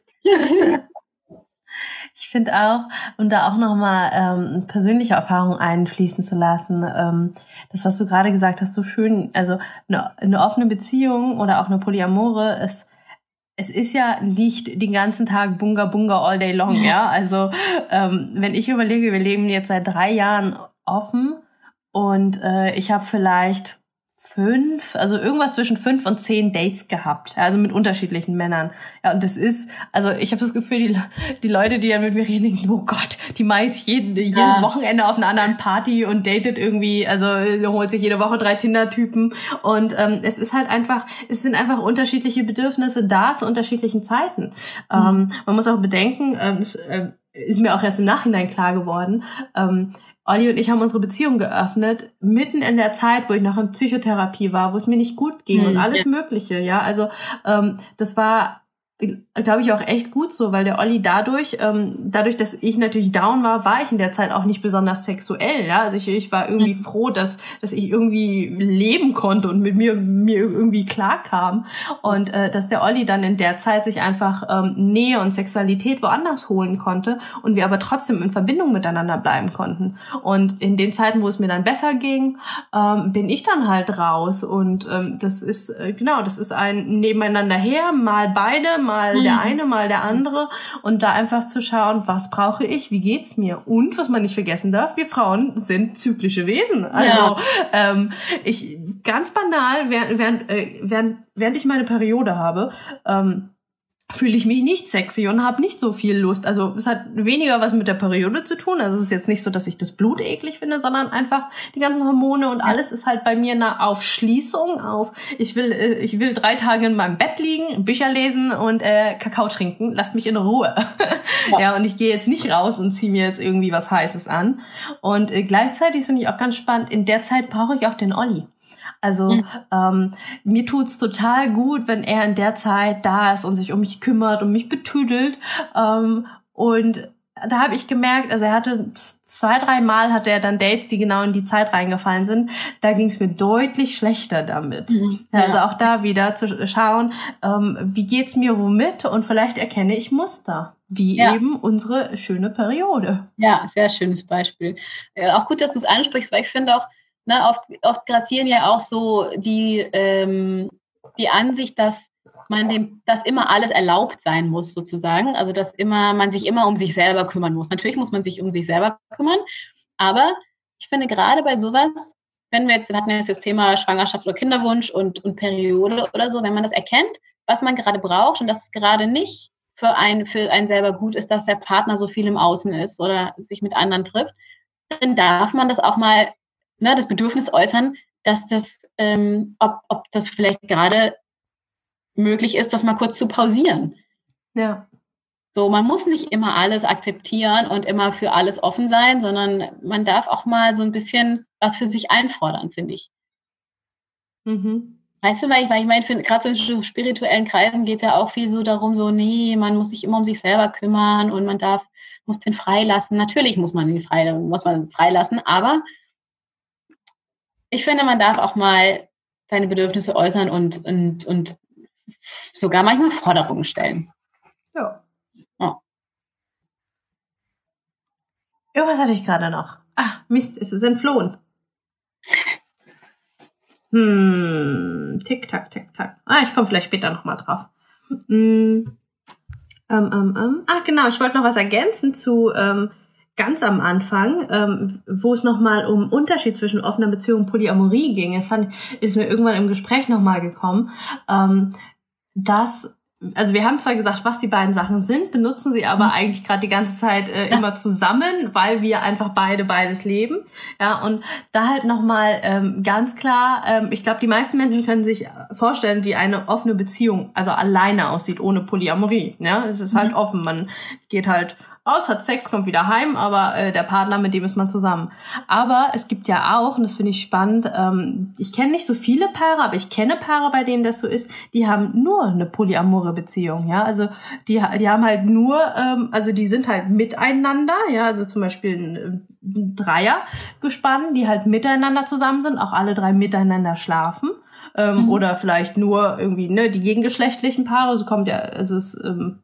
Ich finde auch, und da auch nochmal persönliche Erfahrung einfließen zu lassen, das, was du gerade gesagt hast, so schön, also eine offene Beziehung oder auch eine Polyamore es ist ja nicht den ganzen Tag Bunga Bunga all day long, ja. Also wenn ich überlege, wir leben jetzt seit 3 Jahren offen und ich habe vielleicht 5, also irgendwas zwischen 5 und 10 Dates gehabt, also mit unterschiedlichen Männern. Ja, und das ist, also ich habe das Gefühl, die Leute, die ja mit mir reden, denken, oh Gott, die meist jedes Wochenende auf einer anderen Party und datet irgendwie, also holt sich jede Woche 3 Tinder-Typen und es sind einfach unterschiedliche Bedürfnisse da zu unterschiedlichen Zeiten. Man muss auch bedenken, ist mir auch erst im Nachhinein klar geworden, Olli und ich haben unsere Beziehung geöffnet, mitten in der Zeit, wo ich noch in Psychotherapie war, wo es mir nicht gut ging und alles Mögliche, ja. Also das war, glaube ich, auch echt gut so, weil der Olli dadurch, dass ich natürlich down war ich in der Zeit auch nicht besonders sexuell, ja. Also ich war irgendwie froh, dass ich irgendwie leben konnte und mit mir irgendwie klarkam. Und dass der Olli dann in der Zeit sich einfach Nähe und Sexualität woanders holen konnte und wir aber trotzdem in Verbindung miteinander bleiben konnten. Und in den Zeiten, wo es mir dann besser ging, bin ich dann halt raus. Und das ist ein Nebeneinander her, mal beide, mal der eine, mal der andere und da einfach zu schauen, was brauche ich, wie geht's mir und was man nicht vergessen darf, wir Frauen sind zyklische Wesen. Also ich ganz banal, während ich meine Periode habe, fühle ich mich nicht sexy und habe nicht so viel Lust. Also es hat weniger was mit der Periode zu tun. Also es ist jetzt nicht so, dass ich das Blut eklig finde, sondern einfach die ganzen Hormone und alles ist halt bei mir eine Aufschließung auf. Ich will 3 Tage in meinem Bett liegen, Bücher lesen und Kakao trinken. Lasst mich in Ruhe. Ja, und ich gehe jetzt nicht raus und ziehe mir jetzt irgendwie was Heißes an. Und gleichzeitig finde ich auch ganz spannend, in der Zeit brauche ich auch den Olli. Also mir tut's total gut, wenn er in der Zeit da ist und sich um mich kümmert und mich betüdelt. Und da habe ich gemerkt, also er hatte 2-3 Mal hatte er dann Dates, die genau in die Zeit reingefallen sind. Da ging's mir deutlich schlechter damit. Also auch da wieder zu schauen, wie geht's mir womit und vielleicht erkenne ich Muster. Wie eben unsere schöne Periode. Ja, sehr schönes Beispiel. Auch gut, dass du es ansprichst, weil ich finde auch, oft grassieren ja auch so die Ansicht, dass dass immer alles erlaubt sein muss, sozusagen. Also, dass man sich immer um sich selber kümmern muss. Natürlich muss man sich um sich selber kümmern, aber ich finde gerade bei sowas, wir hatten jetzt das Thema Schwangerschaft oder Kinderwunsch und Periode oder so, wenn man das erkennt, was man gerade braucht und dass es gerade nicht für einen selber gut ist, dass der Partner so viel im Außen ist oder sich mit anderen trifft, dann darf man das auch mal das Bedürfnis äußern, dass das, ob das vielleicht gerade möglich ist, das mal kurz zu pausieren. Ja. So, man muss nicht immer alles akzeptieren und immer für alles offen sein, sondern man darf auch mal so ein bisschen was für sich einfordern, finde ich. Weißt du, weil ich meine, gerade so in so spirituellen Kreisen geht es ja auch viel so darum, so, nee, man muss sich immer um sich selber kümmern und man muss den freilassen. Natürlich muss man freilassen, aber ich finde, man darf auch mal seine Bedürfnisse äußern und sogar manchmal Forderungen stellen. Ja. Irgendwas hatte ich gerade noch. Ach, Mist, es ist entflohen. Tick, tack, tick, tack. Ich komme vielleicht später nochmal drauf. Genau, ich wollte noch was ergänzen zu ganz am Anfang, wo es nochmal um Unterschied zwischen offener Beziehung und Polyamorie ging. Ist mir irgendwann im Gespräch nochmal gekommen, dass also wir haben zwar gesagt, was die beiden Sachen sind, benutzen sie aber eigentlich gerade die ganze Zeit immer zusammen, weil wir einfach beides leben. Ja, und da halt nochmal ganz klar, ich glaube, die meisten Menschen können sich vorstellen, wie eine offene Beziehung, also alleine aussieht, ohne Polyamorie. Ja, es ist halt offen, man geht halt raus, hat Sex, kommt wieder heim, aber der Partner, mit dem ist man zusammen. Aber es gibt ja auch, und das finde ich spannend, ich kenne nicht so viele Paare, aber ich kenne Paare, bei denen das so ist, die haben nur eine polyamore Beziehung, ja, also die haben halt nur, also die sind halt miteinander, ja, also zum Beispiel ein Dreiergespann, die halt miteinander zusammen sind, auch alle drei miteinander schlafen, oder vielleicht nur irgendwie, ne, die gegengeschlechtlichen Paare, so kommt ja, also es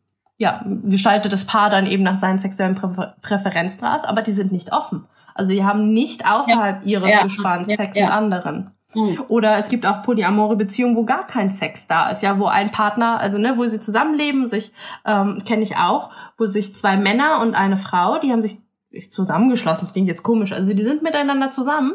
gestaltet das Paar dann eben nach seinen sexuellen Präferenzen raus, aber die sind nicht offen. Also die haben nicht außerhalb ihres Gespanns Sex mit anderen. Oder es gibt auch polyamore Beziehungen, wo gar kein Sex da ist, ja, wo ein Partner, also ne, wo sie zusammenleben, sich kenne ich auch, wo sich zwei Männer und eine Frau, die haben sich zusammengeschlossen, klingt jetzt komisch, also die sind miteinander zusammen,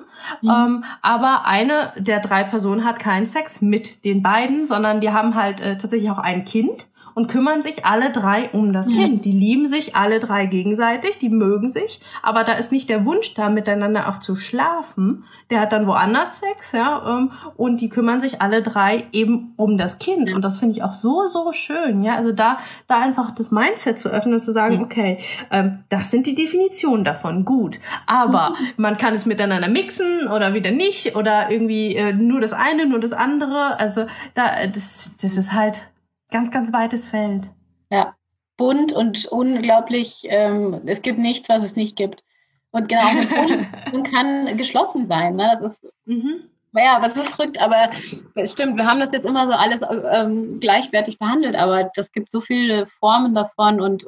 aber eine der drei Personen hat keinen Sex mit den beiden, sondern die haben halt tatsächlich auch ein Kind und kümmern sich alle drei um das Kind. Die lieben sich alle drei gegenseitig, die mögen sich, aber da ist nicht der Wunsch da, miteinander auch zu schlafen. Der hat dann woanders Sex, ja, und die kümmern sich alle drei eben um das Kind. Und das finde ich auch so, so schön, ja, also da einfach das Mindset zu öffnen und zu sagen, okay, das sind die Definitionen davon, gut, aber man kann es miteinander mixen oder wieder nicht oder irgendwie nur das eine, nur das andere, also das ist halt ganz, ganz weites Feld. Ja, bunt und unglaublich, es gibt nichts, was es nicht gibt. Und genau, man kann geschlossen sein, ne? Das ist, ja, was ist verrückt, aber es stimmt, wir haben das jetzt immer so alles gleichwertig behandelt, aber das gibt so viele Formen davon und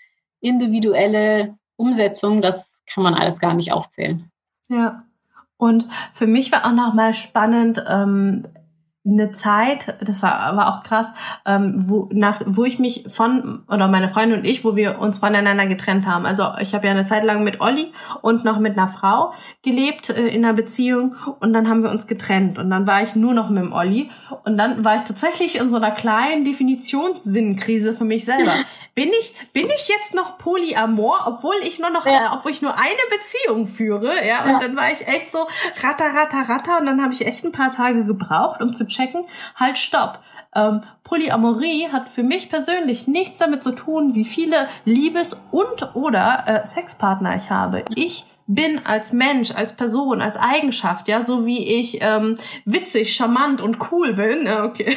individuelle Umsetzungen, das kann man alles gar nicht aufzählen. Ja, und für mich war auch nochmal spannend, eine Zeit, das war auch krass, wo ich mich oder meine Freundin und ich, wo wir uns voneinander getrennt haben. Also ich habe ja eine Zeit lang mit Olli und noch mit einer Frau gelebt in einer Beziehung und dann haben wir uns getrennt und dann war ich nur noch mit dem Olli und dann war ich tatsächlich in so einer kleinen Definitionssinnkrise für mich selber. Bin ich jetzt noch polyamor, obwohl ich nur eine Beziehung führe, ja, und dann war ich echt so ratter und dann habe ich echt ein paar Tage gebraucht, um zu checken, halt stopp. Polyamorie hat für mich persönlich nichts damit zu tun, wie viele Liebes- und oder Sexpartner ich habe. Ich bin als Mensch, als Person, als Eigenschaft, ja, so wie ich witzig, charmant und cool bin, okay,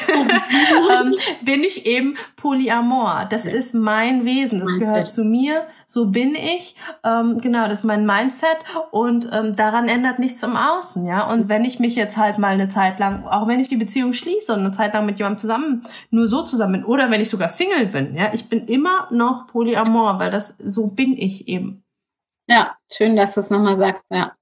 bin ich eben polyamor. Das ist mein Wesen, das gehört zu mir, so bin ich, genau, das ist mein Mindset und daran ändert nichts im Außen, ja, und wenn ich mich jetzt halt mal eine Zeit lang, auch wenn ich die Beziehung schließe und eine Zeit lang mit jemandem nur so zusammen bin, oder wenn ich sogar Single bin, ja, ich bin immer noch polyamor, weil so bin ich eben. Ja, schön, dass du es nochmal sagst, ja.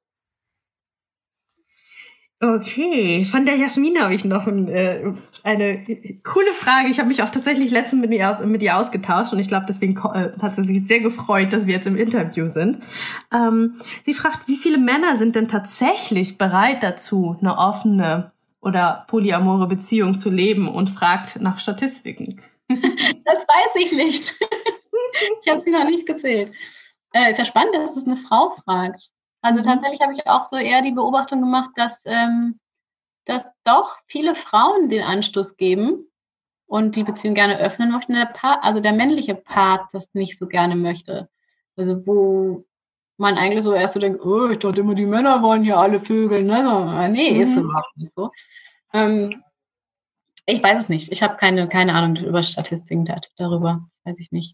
Okay, von der Jasmin habe ich noch eine coole Frage. Ich habe mich auch tatsächlich letztens mit ihr ausgetauscht und ich glaube, deswegen hat sie sich sehr gefreut, dass wir jetzt im Interview sind. Sie fragt, wie viele Männer sind denn tatsächlich bereit dazu, eine offene oder polyamore Beziehung zu leben und fragt nach Statistiken. Das weiß ich nicht. Ich habe sie noch nicht gezählt. Ist ja spannend, dass es eine Frau fragt. Also tatsächlich habe ich auch so eher die Beobachtung gemacht, dass doch viele Frauen den Anstoß geben und die Beziehung gerne öffnen möchten. Der männliche Part das nicht so gerne möchte. Also wo man eigentlich so erst so denkt, oh, ich dachte immer, die Männer wollen hier alle Vögeln. Ne? So, nee, ist überhaupt nicht so. Ich weiß es nicht. Ich habe keine Ahnung über Statistiken darüber. Weiß ich nicht.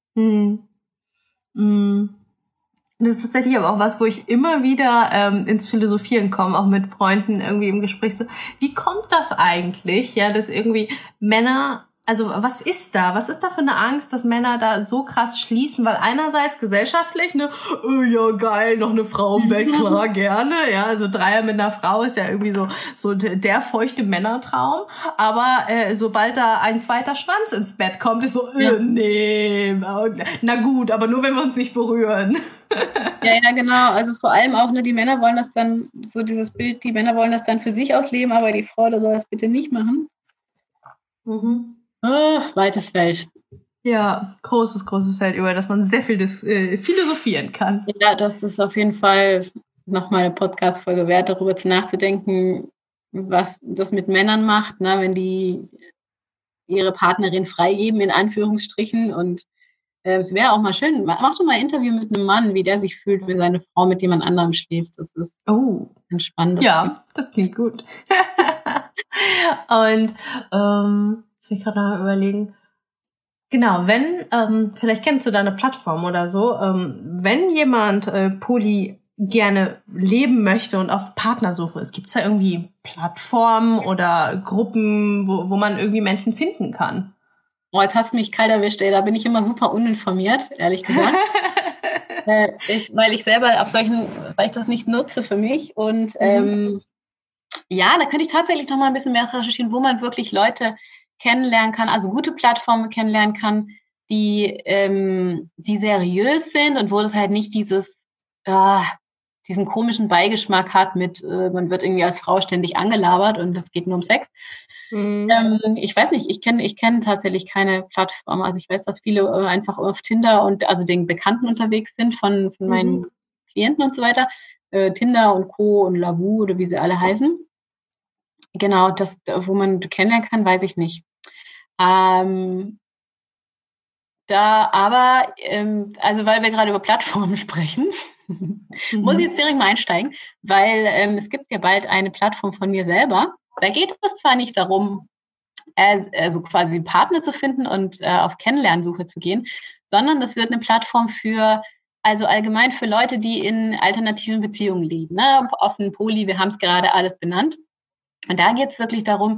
Das ist tatsächlich aber auch was, wo ich immer wieder ins Philosophieren komme, auch mit Freunden irgendwie im Gespräch so, wie kommt das eigentlich, ja, dass irgendwie Männer, also was ist da für eine Angst, dass Männer da so krass schließen, weil einerseits gesellschaftlich, ne, ja geil, noch eine Frau im Bett, klar, gerne, ja, also Dreier mit einer Frau ist ja irgendwie so der feuchte Männertraum, aber sobald da ein zweiter Schwanz ins Bett kommt, ist so, nee, na gut, aber nur wenn wir uns nicht berühren. Ja, genau, also vor allem auch, ne, die Männer wollen das dann, so dieses Bild, die Männer wollen das dann für sich ausleben, aber die Frau, da soll das bitte nicht machen. weites Feld. Ja, großes Feld, über das man sehr viel philosophieren kann. Ja, das ist auf jeden Fall nochmal eine Podcast-Folge wert, darüber nachzudenken, was das mit Männern macht, ne, wenn die ihre Partnerin freigeben, in Anführungsstrichen. Und es wäre auch mal schön, mach doch mal ein Interview mit einem Mann, wie der sich fühlt, wenn seine Frau mit jemand anderem schläft. Das ist ein spannendes. Ja, das klingt gut. Und muss ich gerade noch mal überlegen. Genau, wenn, vielleicht kennst du da eine Plattform oder so, wenn jemand Poly gerne leben möchte und auf Partnersuche ist, gibt's da irgendwie Plattformen oder Gruppen, wo man irgendwie Menschen finden kann? Oh, jetzt hast du mich kalt erwischt, ey. Da bin ich immer super uninformiert, ehrlich gesagt. Weil ich selber weil ich das nicht nutze für mich. Und ja, da könnte ich tatsächlich noch mal ein bisschen mehr recherchieren, wo man wirklich Leute kennenlernen kann, also gute Plattformen kennenlernen kann, die seriös sind und wo das halt nicht diesen komischen Beigeschmack hat mit, man wird irgendwie als Frau ständig angelabert und es geht nur um Sex. Ich weiß nicht, ich kenne tatsächlich keine Plattform. Also ich weiß, dass viele einfach auf Tinder und also den Bekannten unterwegs sind von meinen Klienten und so weiter. Tinder und Co. und Lavu oder wie sie alle heißen. Genau, das, wo man kennenlernen kann, weiß ich nicht. Also weil wir gerade über Plattformen sprechen, muss ich jetzt direkt mal einsteigen, weil es gibt ja bald eine Plattform von mir selber. Da geht es zwar nicht darum, also quasi einen Partner zu finden und auf Kennenlernsuche zu gehen, sondern das wird eine Plattform also allgemein für Leute, die in alternativen Beziehungen leben, ne? Offen, Poly, wir haben es gerade alles benannt. Und da geht es wirklich darum,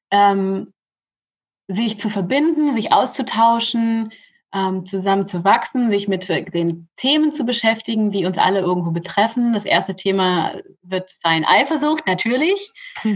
sich zu verbinden, sich auszutauschen, zusammen zu wachsen, sich mit den Themen zu beschäftigen, die uns alle irgendwo betreffen. Das erste Thema wird sein Eifersucht, natürlich.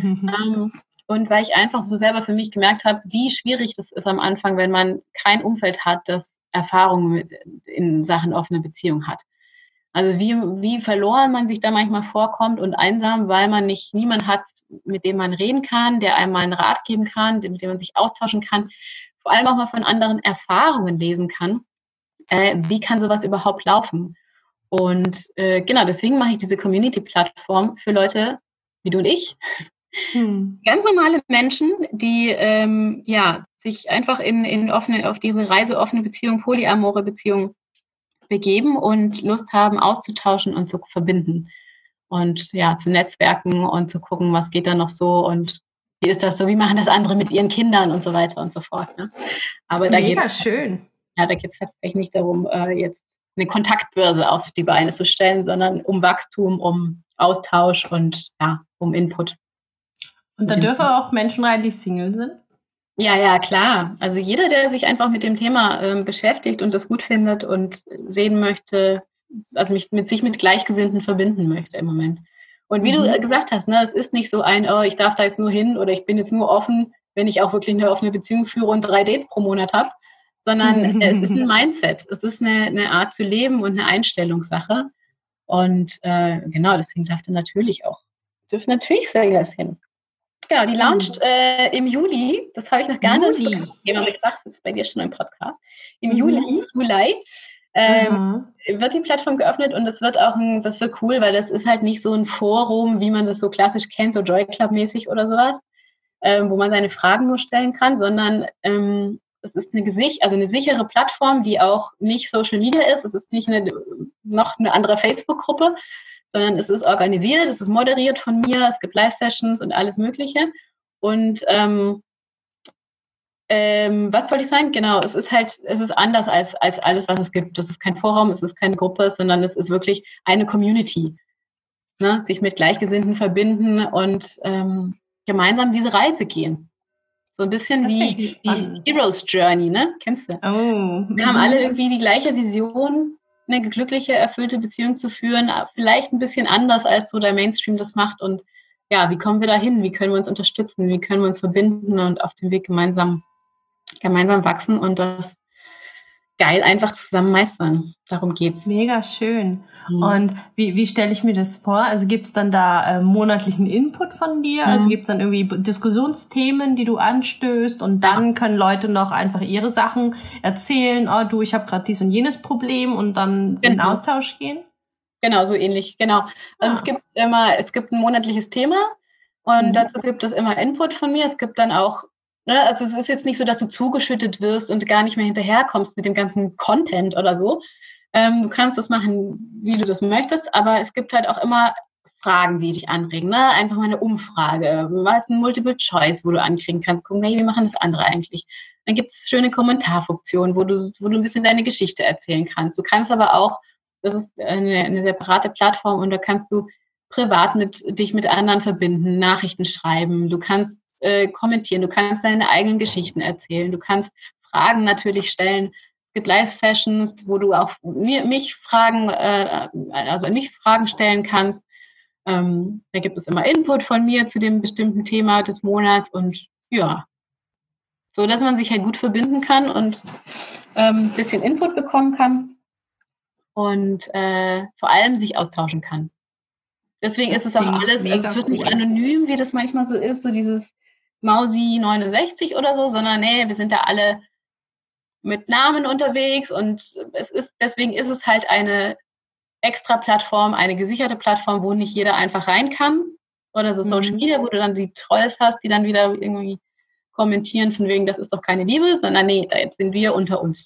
Und weil ich einfach so selber für mich gemerkt habe, wie schwierig das ist am Anfang, wenn man kein Umfeld hat, das Erfahrungen in Sachen offene Beziehung hat. Also wie verloren man sich da manchmal vorkommt und einsam, weil man niemand hat, mit dem man reden kann, der einem mal einen Rat geben kann, mit dem man sich austauschen kann, vor allem auch mal von anderen Erfahrungen lesen kann. Wie kann sowas überhaupt laufen? Und genau, deswegen mache ich diese Community-Plattform für Leute wie du und ich. Ganz normale Menschen, die sich einfach auf diese Reise offene Beziehung, polyamore Beziehung begeben und Lust haben, auszutauschen und zu verbinden und ja, zu netzwerken und zu gucken, was geht da noch so und wie ist das so, wie machen das andere mit ihren Kindern und so weiter und so fort. Ne? Aber da geht es tatsächlich nicht darum, jetzt eine Kontaktbörse auf die Beine zu stellen, sondern um Wachstum, um Austausch und um Input. Und da dürfen auch Menschen rein, die Single sind? Ja, klar. Also jeder, der sich einfach mit dem Thema beschäftigt und das gut findet und sehen möchte, also sich mit Gleichgesinnten verbinden möchte im Moment. Und wie du gesagt hast, ne, es ist nicht so ich darf da jetzt nur hin oder ich bin jetzt nur offen, wenn ich auch wirklich eine offene Beziehung führe und 3 Dates pro Monat habe, sondern es ist ein Mindset. Es ist eine Art zu leben und eine Einstellungssache. Und genau, deswegen dürfen natürlich Singles hin. Genau, die launcht im Juli. Das habe ich noch gar nicht gesagt. Das ist bei dir schon im Podcast. Im Juli wird die Plattform geöffnet und das wird cool, weil das ist halt nicht so ein Forum, wie man das so klassisch kennt, so Joy Club-mäßig oder sowas, wo man seine Fragen nur stellen kann, sondern es ist eine sichere Plattform, die auch nicht Social Media ist. Es ist nicht noch eine andere Facebook-Gruppe, sondern es ist organisiert, es ist moderiert von mir, es gibt Live-Sessions und alles Mögliche. Und was wollte ich sagen? Genau, es ist anders als alles, was es gibt. Das ist kein Forum, es ist keine Gruppe, sondern es ist wirklich eine Community. Ne? Sich mit Gleichgesinnten verbinden und gemeinsam diese Reise gehen. So ein bisschen wie die Hero's Journey, ne? Kennst du? Wir haben alle irgendwie die gleiche Vision, eine glückliche, erfüllte Beziehung zu führen, vielleicht ein bisschen anders, als so der Mainstream das macht. Und ja, wie kommen wir da hin? Wie können wir uns unterstützen? Wie können wir uns verbinden und auf dem Weg gemeinsam wachsen? Und das geil einfach zusammen meistern. Darum geht's. Mega schön. Und wie stelle ich mir das vor? Also gibt's dann da monatlichen Input von dir? Also gibt's dann irgendwie Diskussionsthemen, die du anstößt und dann können Leute noch einfach ihre Sachen erzählen, oh du, ich habe gerade dies und jenes Problem und dann in Austausch gehen? Genau, so ähnlich, genau. Also es gibt ein monatliches Thema und dazu gibt es immer Input von mir. Es gibt dann auch, also es ist jetzt nicht so, dass du zugeschüttet wirst und gar nicht mehr hinterherkommst mit dem ganzen Content oder so. Du kannst das machen, wie du das möchtest, aber es gibt halt auch immer Fragen, die dich anregen. Ne? Einfach mal eine Umfrage. Was ist ein Multiple Choice, wo du ankriegen kannst, gucken, wie machen das andere eigentlich? Dann gibt es schöne Kommentarfunktionen, wo du ein bisschen deine Geschichte erzählen kannst. Du kannst aber auch, das ist eine separate Plattform und da kannst du privat dich mit anderen verbinden, Nachrichten schreiben, du kannst kommentieren, du kannst deine eigenen Geschichten erzählen, du kannst Fragen natürlich stellen. Es gibt Live-Sessions, wo du auch mich Fragen stellen kannst. Da gibt es immer Input von mir zu dem bestimmten Thema des Monats und ja, so dass man sich halt gut verbinden kann und ein bisschen Input bekommen kann und vor allem sich austauschen kann. Deswegen ist es auch alles, also es wird nicht anonym, wie das manchmal so ist, so dieses Mausi 69 oder so, sondern nee, wir sind da alle mit Namen unterwegs und deswegen ist es halt eine extra Plattform, eine gesicherte Plattform, wo nicht jeder einfach rein kann oder so Social Media, wo du dann die Trolls hast, die dann wieder irgendwie kommentieren von wegen, das ist doch keine Liebe, sondern nee, da jetzt sind wir unter uns.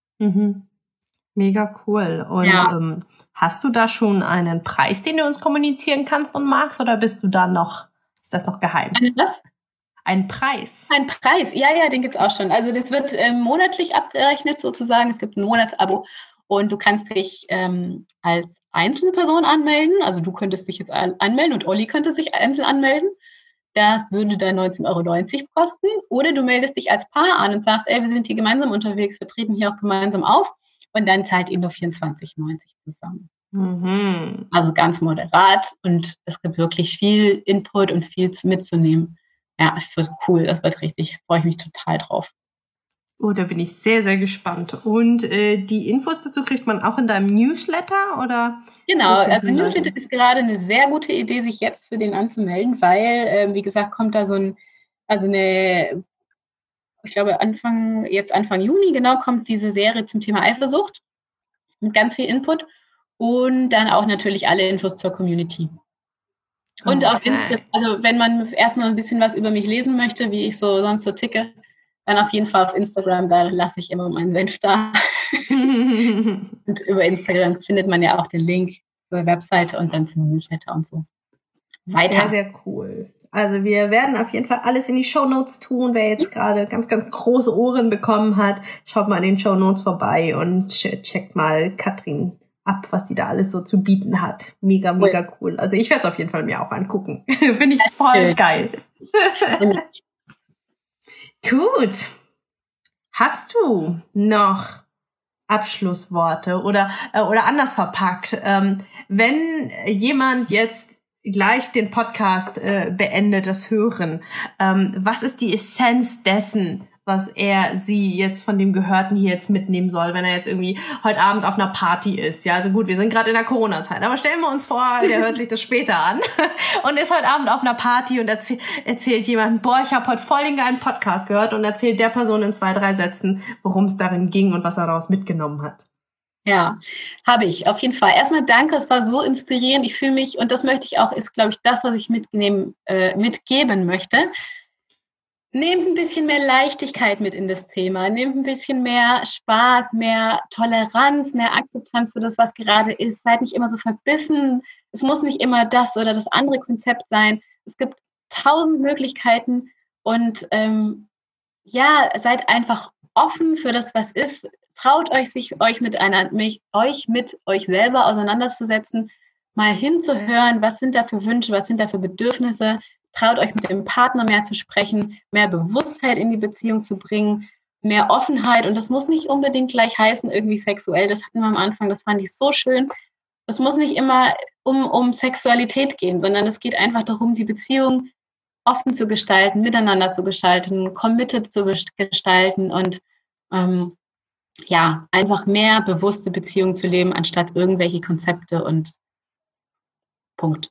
Mega cool. Und hast du da schon einen Preis, den du uns kommunizieren kannst und magst, oder ist das noch geheim? Was? Ein Preis. Ein Preis, ja, den gibt's auch schon. Also das wird monatlich abgerechnet sozusagen. Es gibt ein Monatsabo und du kannst dich als Einzelperson anmelden. Also du könntest dich jetzt anmelden und Olli könnte sich einzeln anmelden. Das würde dann 19,90 € kosten. Oder du meldest dich als Paar an und sagst, ey, wir sind hier gemeinsam unterwegs, wir treten hier auch gemeinsam auf. Und dann zahlt ihr nur 24,90 € zusammen. Also ganz moderat und es gibt wirklich viel Input und viel mitzunehmen. Ja, es wird cool, das wird richtig, freue ich mich total drauf. Oh, da bin ich sehr, sehr gespannt. Und die Infos dazu kriegt man auch in deinem Newsletter, oder? Genau, also Newsletter ist gerade eine sehr gute Idee, sich jetzt für den anzumelden, weil, wie gesagt, kommt da ich glaube Anfang Juni, genau, kommt diese Serie zum Thema Eifersucht mit ganz viel Input und dann auch natürlich alle Infos zur Community. Und auf Instagram, also wenn man erstmal ein bisschen was über mich lesen möchte, wie ich sonst so ticke, dann auf jeden Fall auf Instagram, da lasse ich immer meinen Senf da. Und über Instagram findet man ja auch den Link zur Webseite und dann zum Newsletter und so. Weiter. Sehr, sehr cool. Also wir werden auf jeden Fall alles in die Shownotes tun. Wer jetzt gerade ganz, ganz große Ohren bekommen hat, schaut mal in den Shownotes vorbei und checkt mal Katrin ab, was die da alles so zu bieten hat. Mega, mega cool. Also ich werde es auf jeden Fall mir auch angucken. Finde ich voll geil. Gut. Hast du noch Abschlussworte oder anders verpackt? Wenn jemand jetzt gleich den Podcast beendet, das Hören, was ist die Essenz dessen, was sie jetzt von dem Gehörten hier jetzt mitnehmen soll, wenn er jetzt irgendwie heute Abend auf einer Party ist? Ja, also gut, wir sind gerade in der Corona-Zeit, aber stellen wir uns vor, der hört sich das später an und ist heute Abend auf einer Party und erzählt jemandem, boah, ich habe heute voll den geilen Podcast gehört und erzählt der Person in 2, 3 Sätzen, worum es darin ging und was er daraus mitgenommen hat. Ja, habe ich, auf jeden Fall. Erstmal danke, es war so inspirierend. Ich fühle mich, und das möchte ich auch, ist, glaube ich, das, was ich mitgeben möchte. Nehmt ein bisschen mehr Leichtigkeit mit in das Thema, nehmt ein bisschen mehr Spaß, mehr Toleranz, mehr Akzeptanz für das, was gerade ist. Seid nicht immer so verbissen. Es muss nicht immer das oder das andere Konzept sein. Es gibt 1000 Möglichkeiten und seid einfach offen für das, was ist. Traut euch, euch mit euch selber auseinanderzusetzen, mal hinzuhören, was sind da für Wünsche, was sind da für Bedürfnisse. Traut euch mit dem Partner mehr zu sprechen, mehr Bewusstheit in die Beziehung zu bringen, mehr Offenheit. Und das muss nicht unbedingt gleich heißen, irgendwie sexuell. Das hatten wir am Anfang, das fand ich so schön. Es muss nicht immer um Sexualität gehen, sondern es geht einfach darum, die Beziehung offen zu gestalten, miteinander zu gestalten, committed zu gestalten und ja, einfach mehr bewusste Beziehungen zu leben, anstatt irgendwelche Konzepte und Punkt.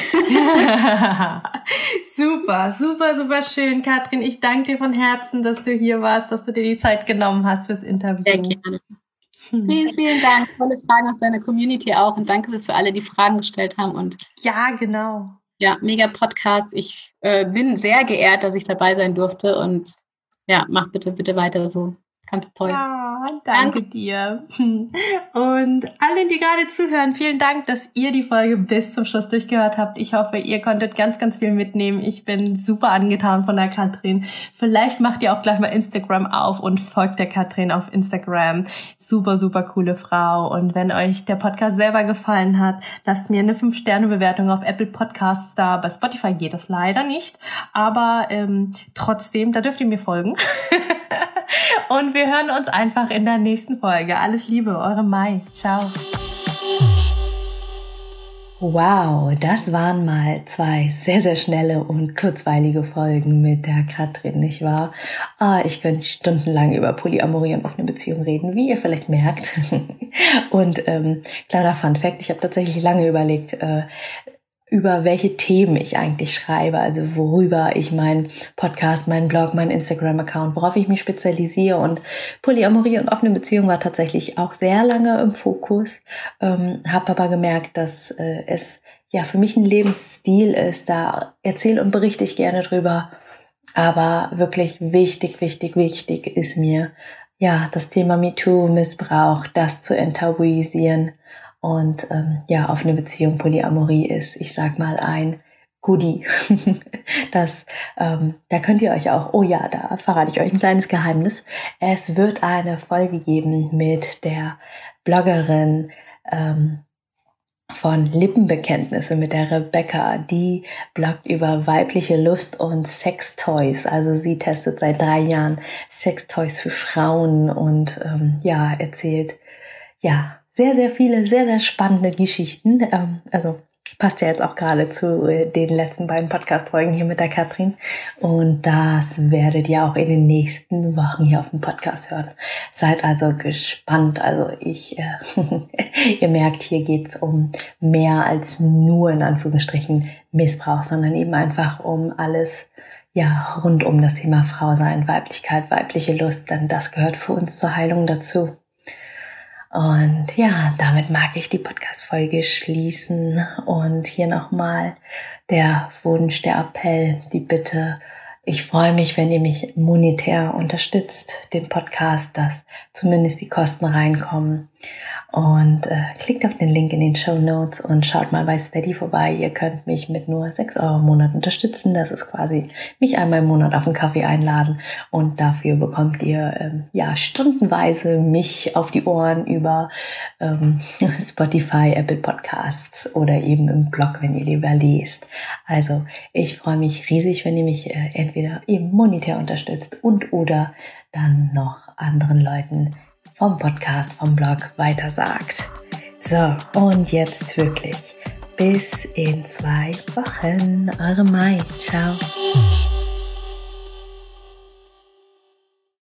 Super, super, super schön, Katrin. Ich danke dir von Herzen, dass du hier warst, dass du dir die Zeit genommen hast fürs Interview. Sehr gerne. Vielen, vielen Dank. Tolle Fragen aus deiner Community auch und danke für alle, die Fragen gestellt haben. Und ja, genau. Ja, mega Podcast. Ich bin sehr geehrt, dass ich dabei sein durfte und ja, mach bitte weiter so. Ganz toll. Ja, danke dir. Und allen, die gerade zuhören, vielen Dank, dass ihr die Folge bis zum Schluss durchgehört habt. Ich hoffe, ihr konntet ganz, ganz viel mitnehmen. Ich bin super angetan von der Katrin. Vielleicht macht ihr auch gleich mal Instagram auf und folgt der Katrin auf Instagram. Super, super coole Frau. Und wenn euch der Podcast selber gefallen hat, lasst mir eine 5-Sterne-Bewertung auf Apple Podcasts da. Bei Spotify geht das leider nicht. Aber trotzdem, da dürft ihr mir folgen. Und wir hören uns einfach in der nächsten Folge. Alles Liebe, eure Mai. Ciao. Wow, das waren mal 2 sehr, sehr schnelle und kurzweilige Folgen mit der Katrin, nicht wahr? Ich könnte stundenlang über Polyamorie und offene Beziehungen reden, wie ihr vielleicht merkt. Und kleiner Funfact, ich habe tatsächlich lange überlegt, über welche Themen ich eigentlich schreibe, also worüber ich meinen Podcast, meinen Blog, meinen Instagram-Account, worauf ich mich spezialisiere, und Polyamorie und offene Beziehung war tatsächlich auch sehr lange im Fokus, habe aber gemerkt, dass es ja für mich ein Lebensstil ist, da erzähle und berichte ich gerne drüber, aber wirklich wichtig ist mir ja das Thema MeToo, Missbrauch, das zu enttabuisieren. Und ja, offene Beziehung, Polyamorie ist, ich sag mal, ein Goodie. Da könnt ihr euch auch, oh ja, da verrate ich euch ein kleines Geheimnis. Es wird eine Folge geben mit der Bloggerin von Lippenbekenntnisse, mit der Rebecca. Die bloggt über weibliche Lust und Sextoys. Also sie testet seit 3 Jahren Sextoys für Frauen und ja, erzählt, ja, sehr, sehr viele, sehr, sehr spannende Geschichten. Also passt ja jetzt auch gerade zu den letzten beiden Podcast-Folgen hier mit der Katrin. Und das werdet ihr auch in den nächsten Wochen hier auf dem Podcast hören. Seid also gespannt. Also ihr merkt, hier geht's um mehr als nur in Anführungsstrichen Missbrauch, sondern eben einfach um alles, ja, rund um das Thema Frau sein, Weiblichkeit, weibliche Lust, denn das gehört für uns zur Heilung dazu. Und ja, damit mag ich die Podcast-Folge schließen. Und hier nochmal der Wunsch, der Appell, die Bitte. Ich freue mich, wenn ihr mich monetär unterstützt, den Podcast, dass zumindest die Kosten reinkommen. Und klickt auf den Link in den Shownotes und schaut mal bei Steady vorbei. Ihr könnt mich mit nur 6 € im Monat unterstützen. Das ist quasi mich einmal im Monat auf einen Kaffee einladen. Und dafür bekommt ihr ja stundenweise mich auf die Ohren über Spotify, Apple Podcasts oder eben im Blog, wenn ihr lieber lest. Also ich freue mich riesig, wenn ihr mich entweder eben monetär unterstützt und oder dann noch anderen Leuten vom Podcast, vom Blog weitersagt. So, und jetzt wirklich bis in 2 Wochen. Eure Mai. Ciao.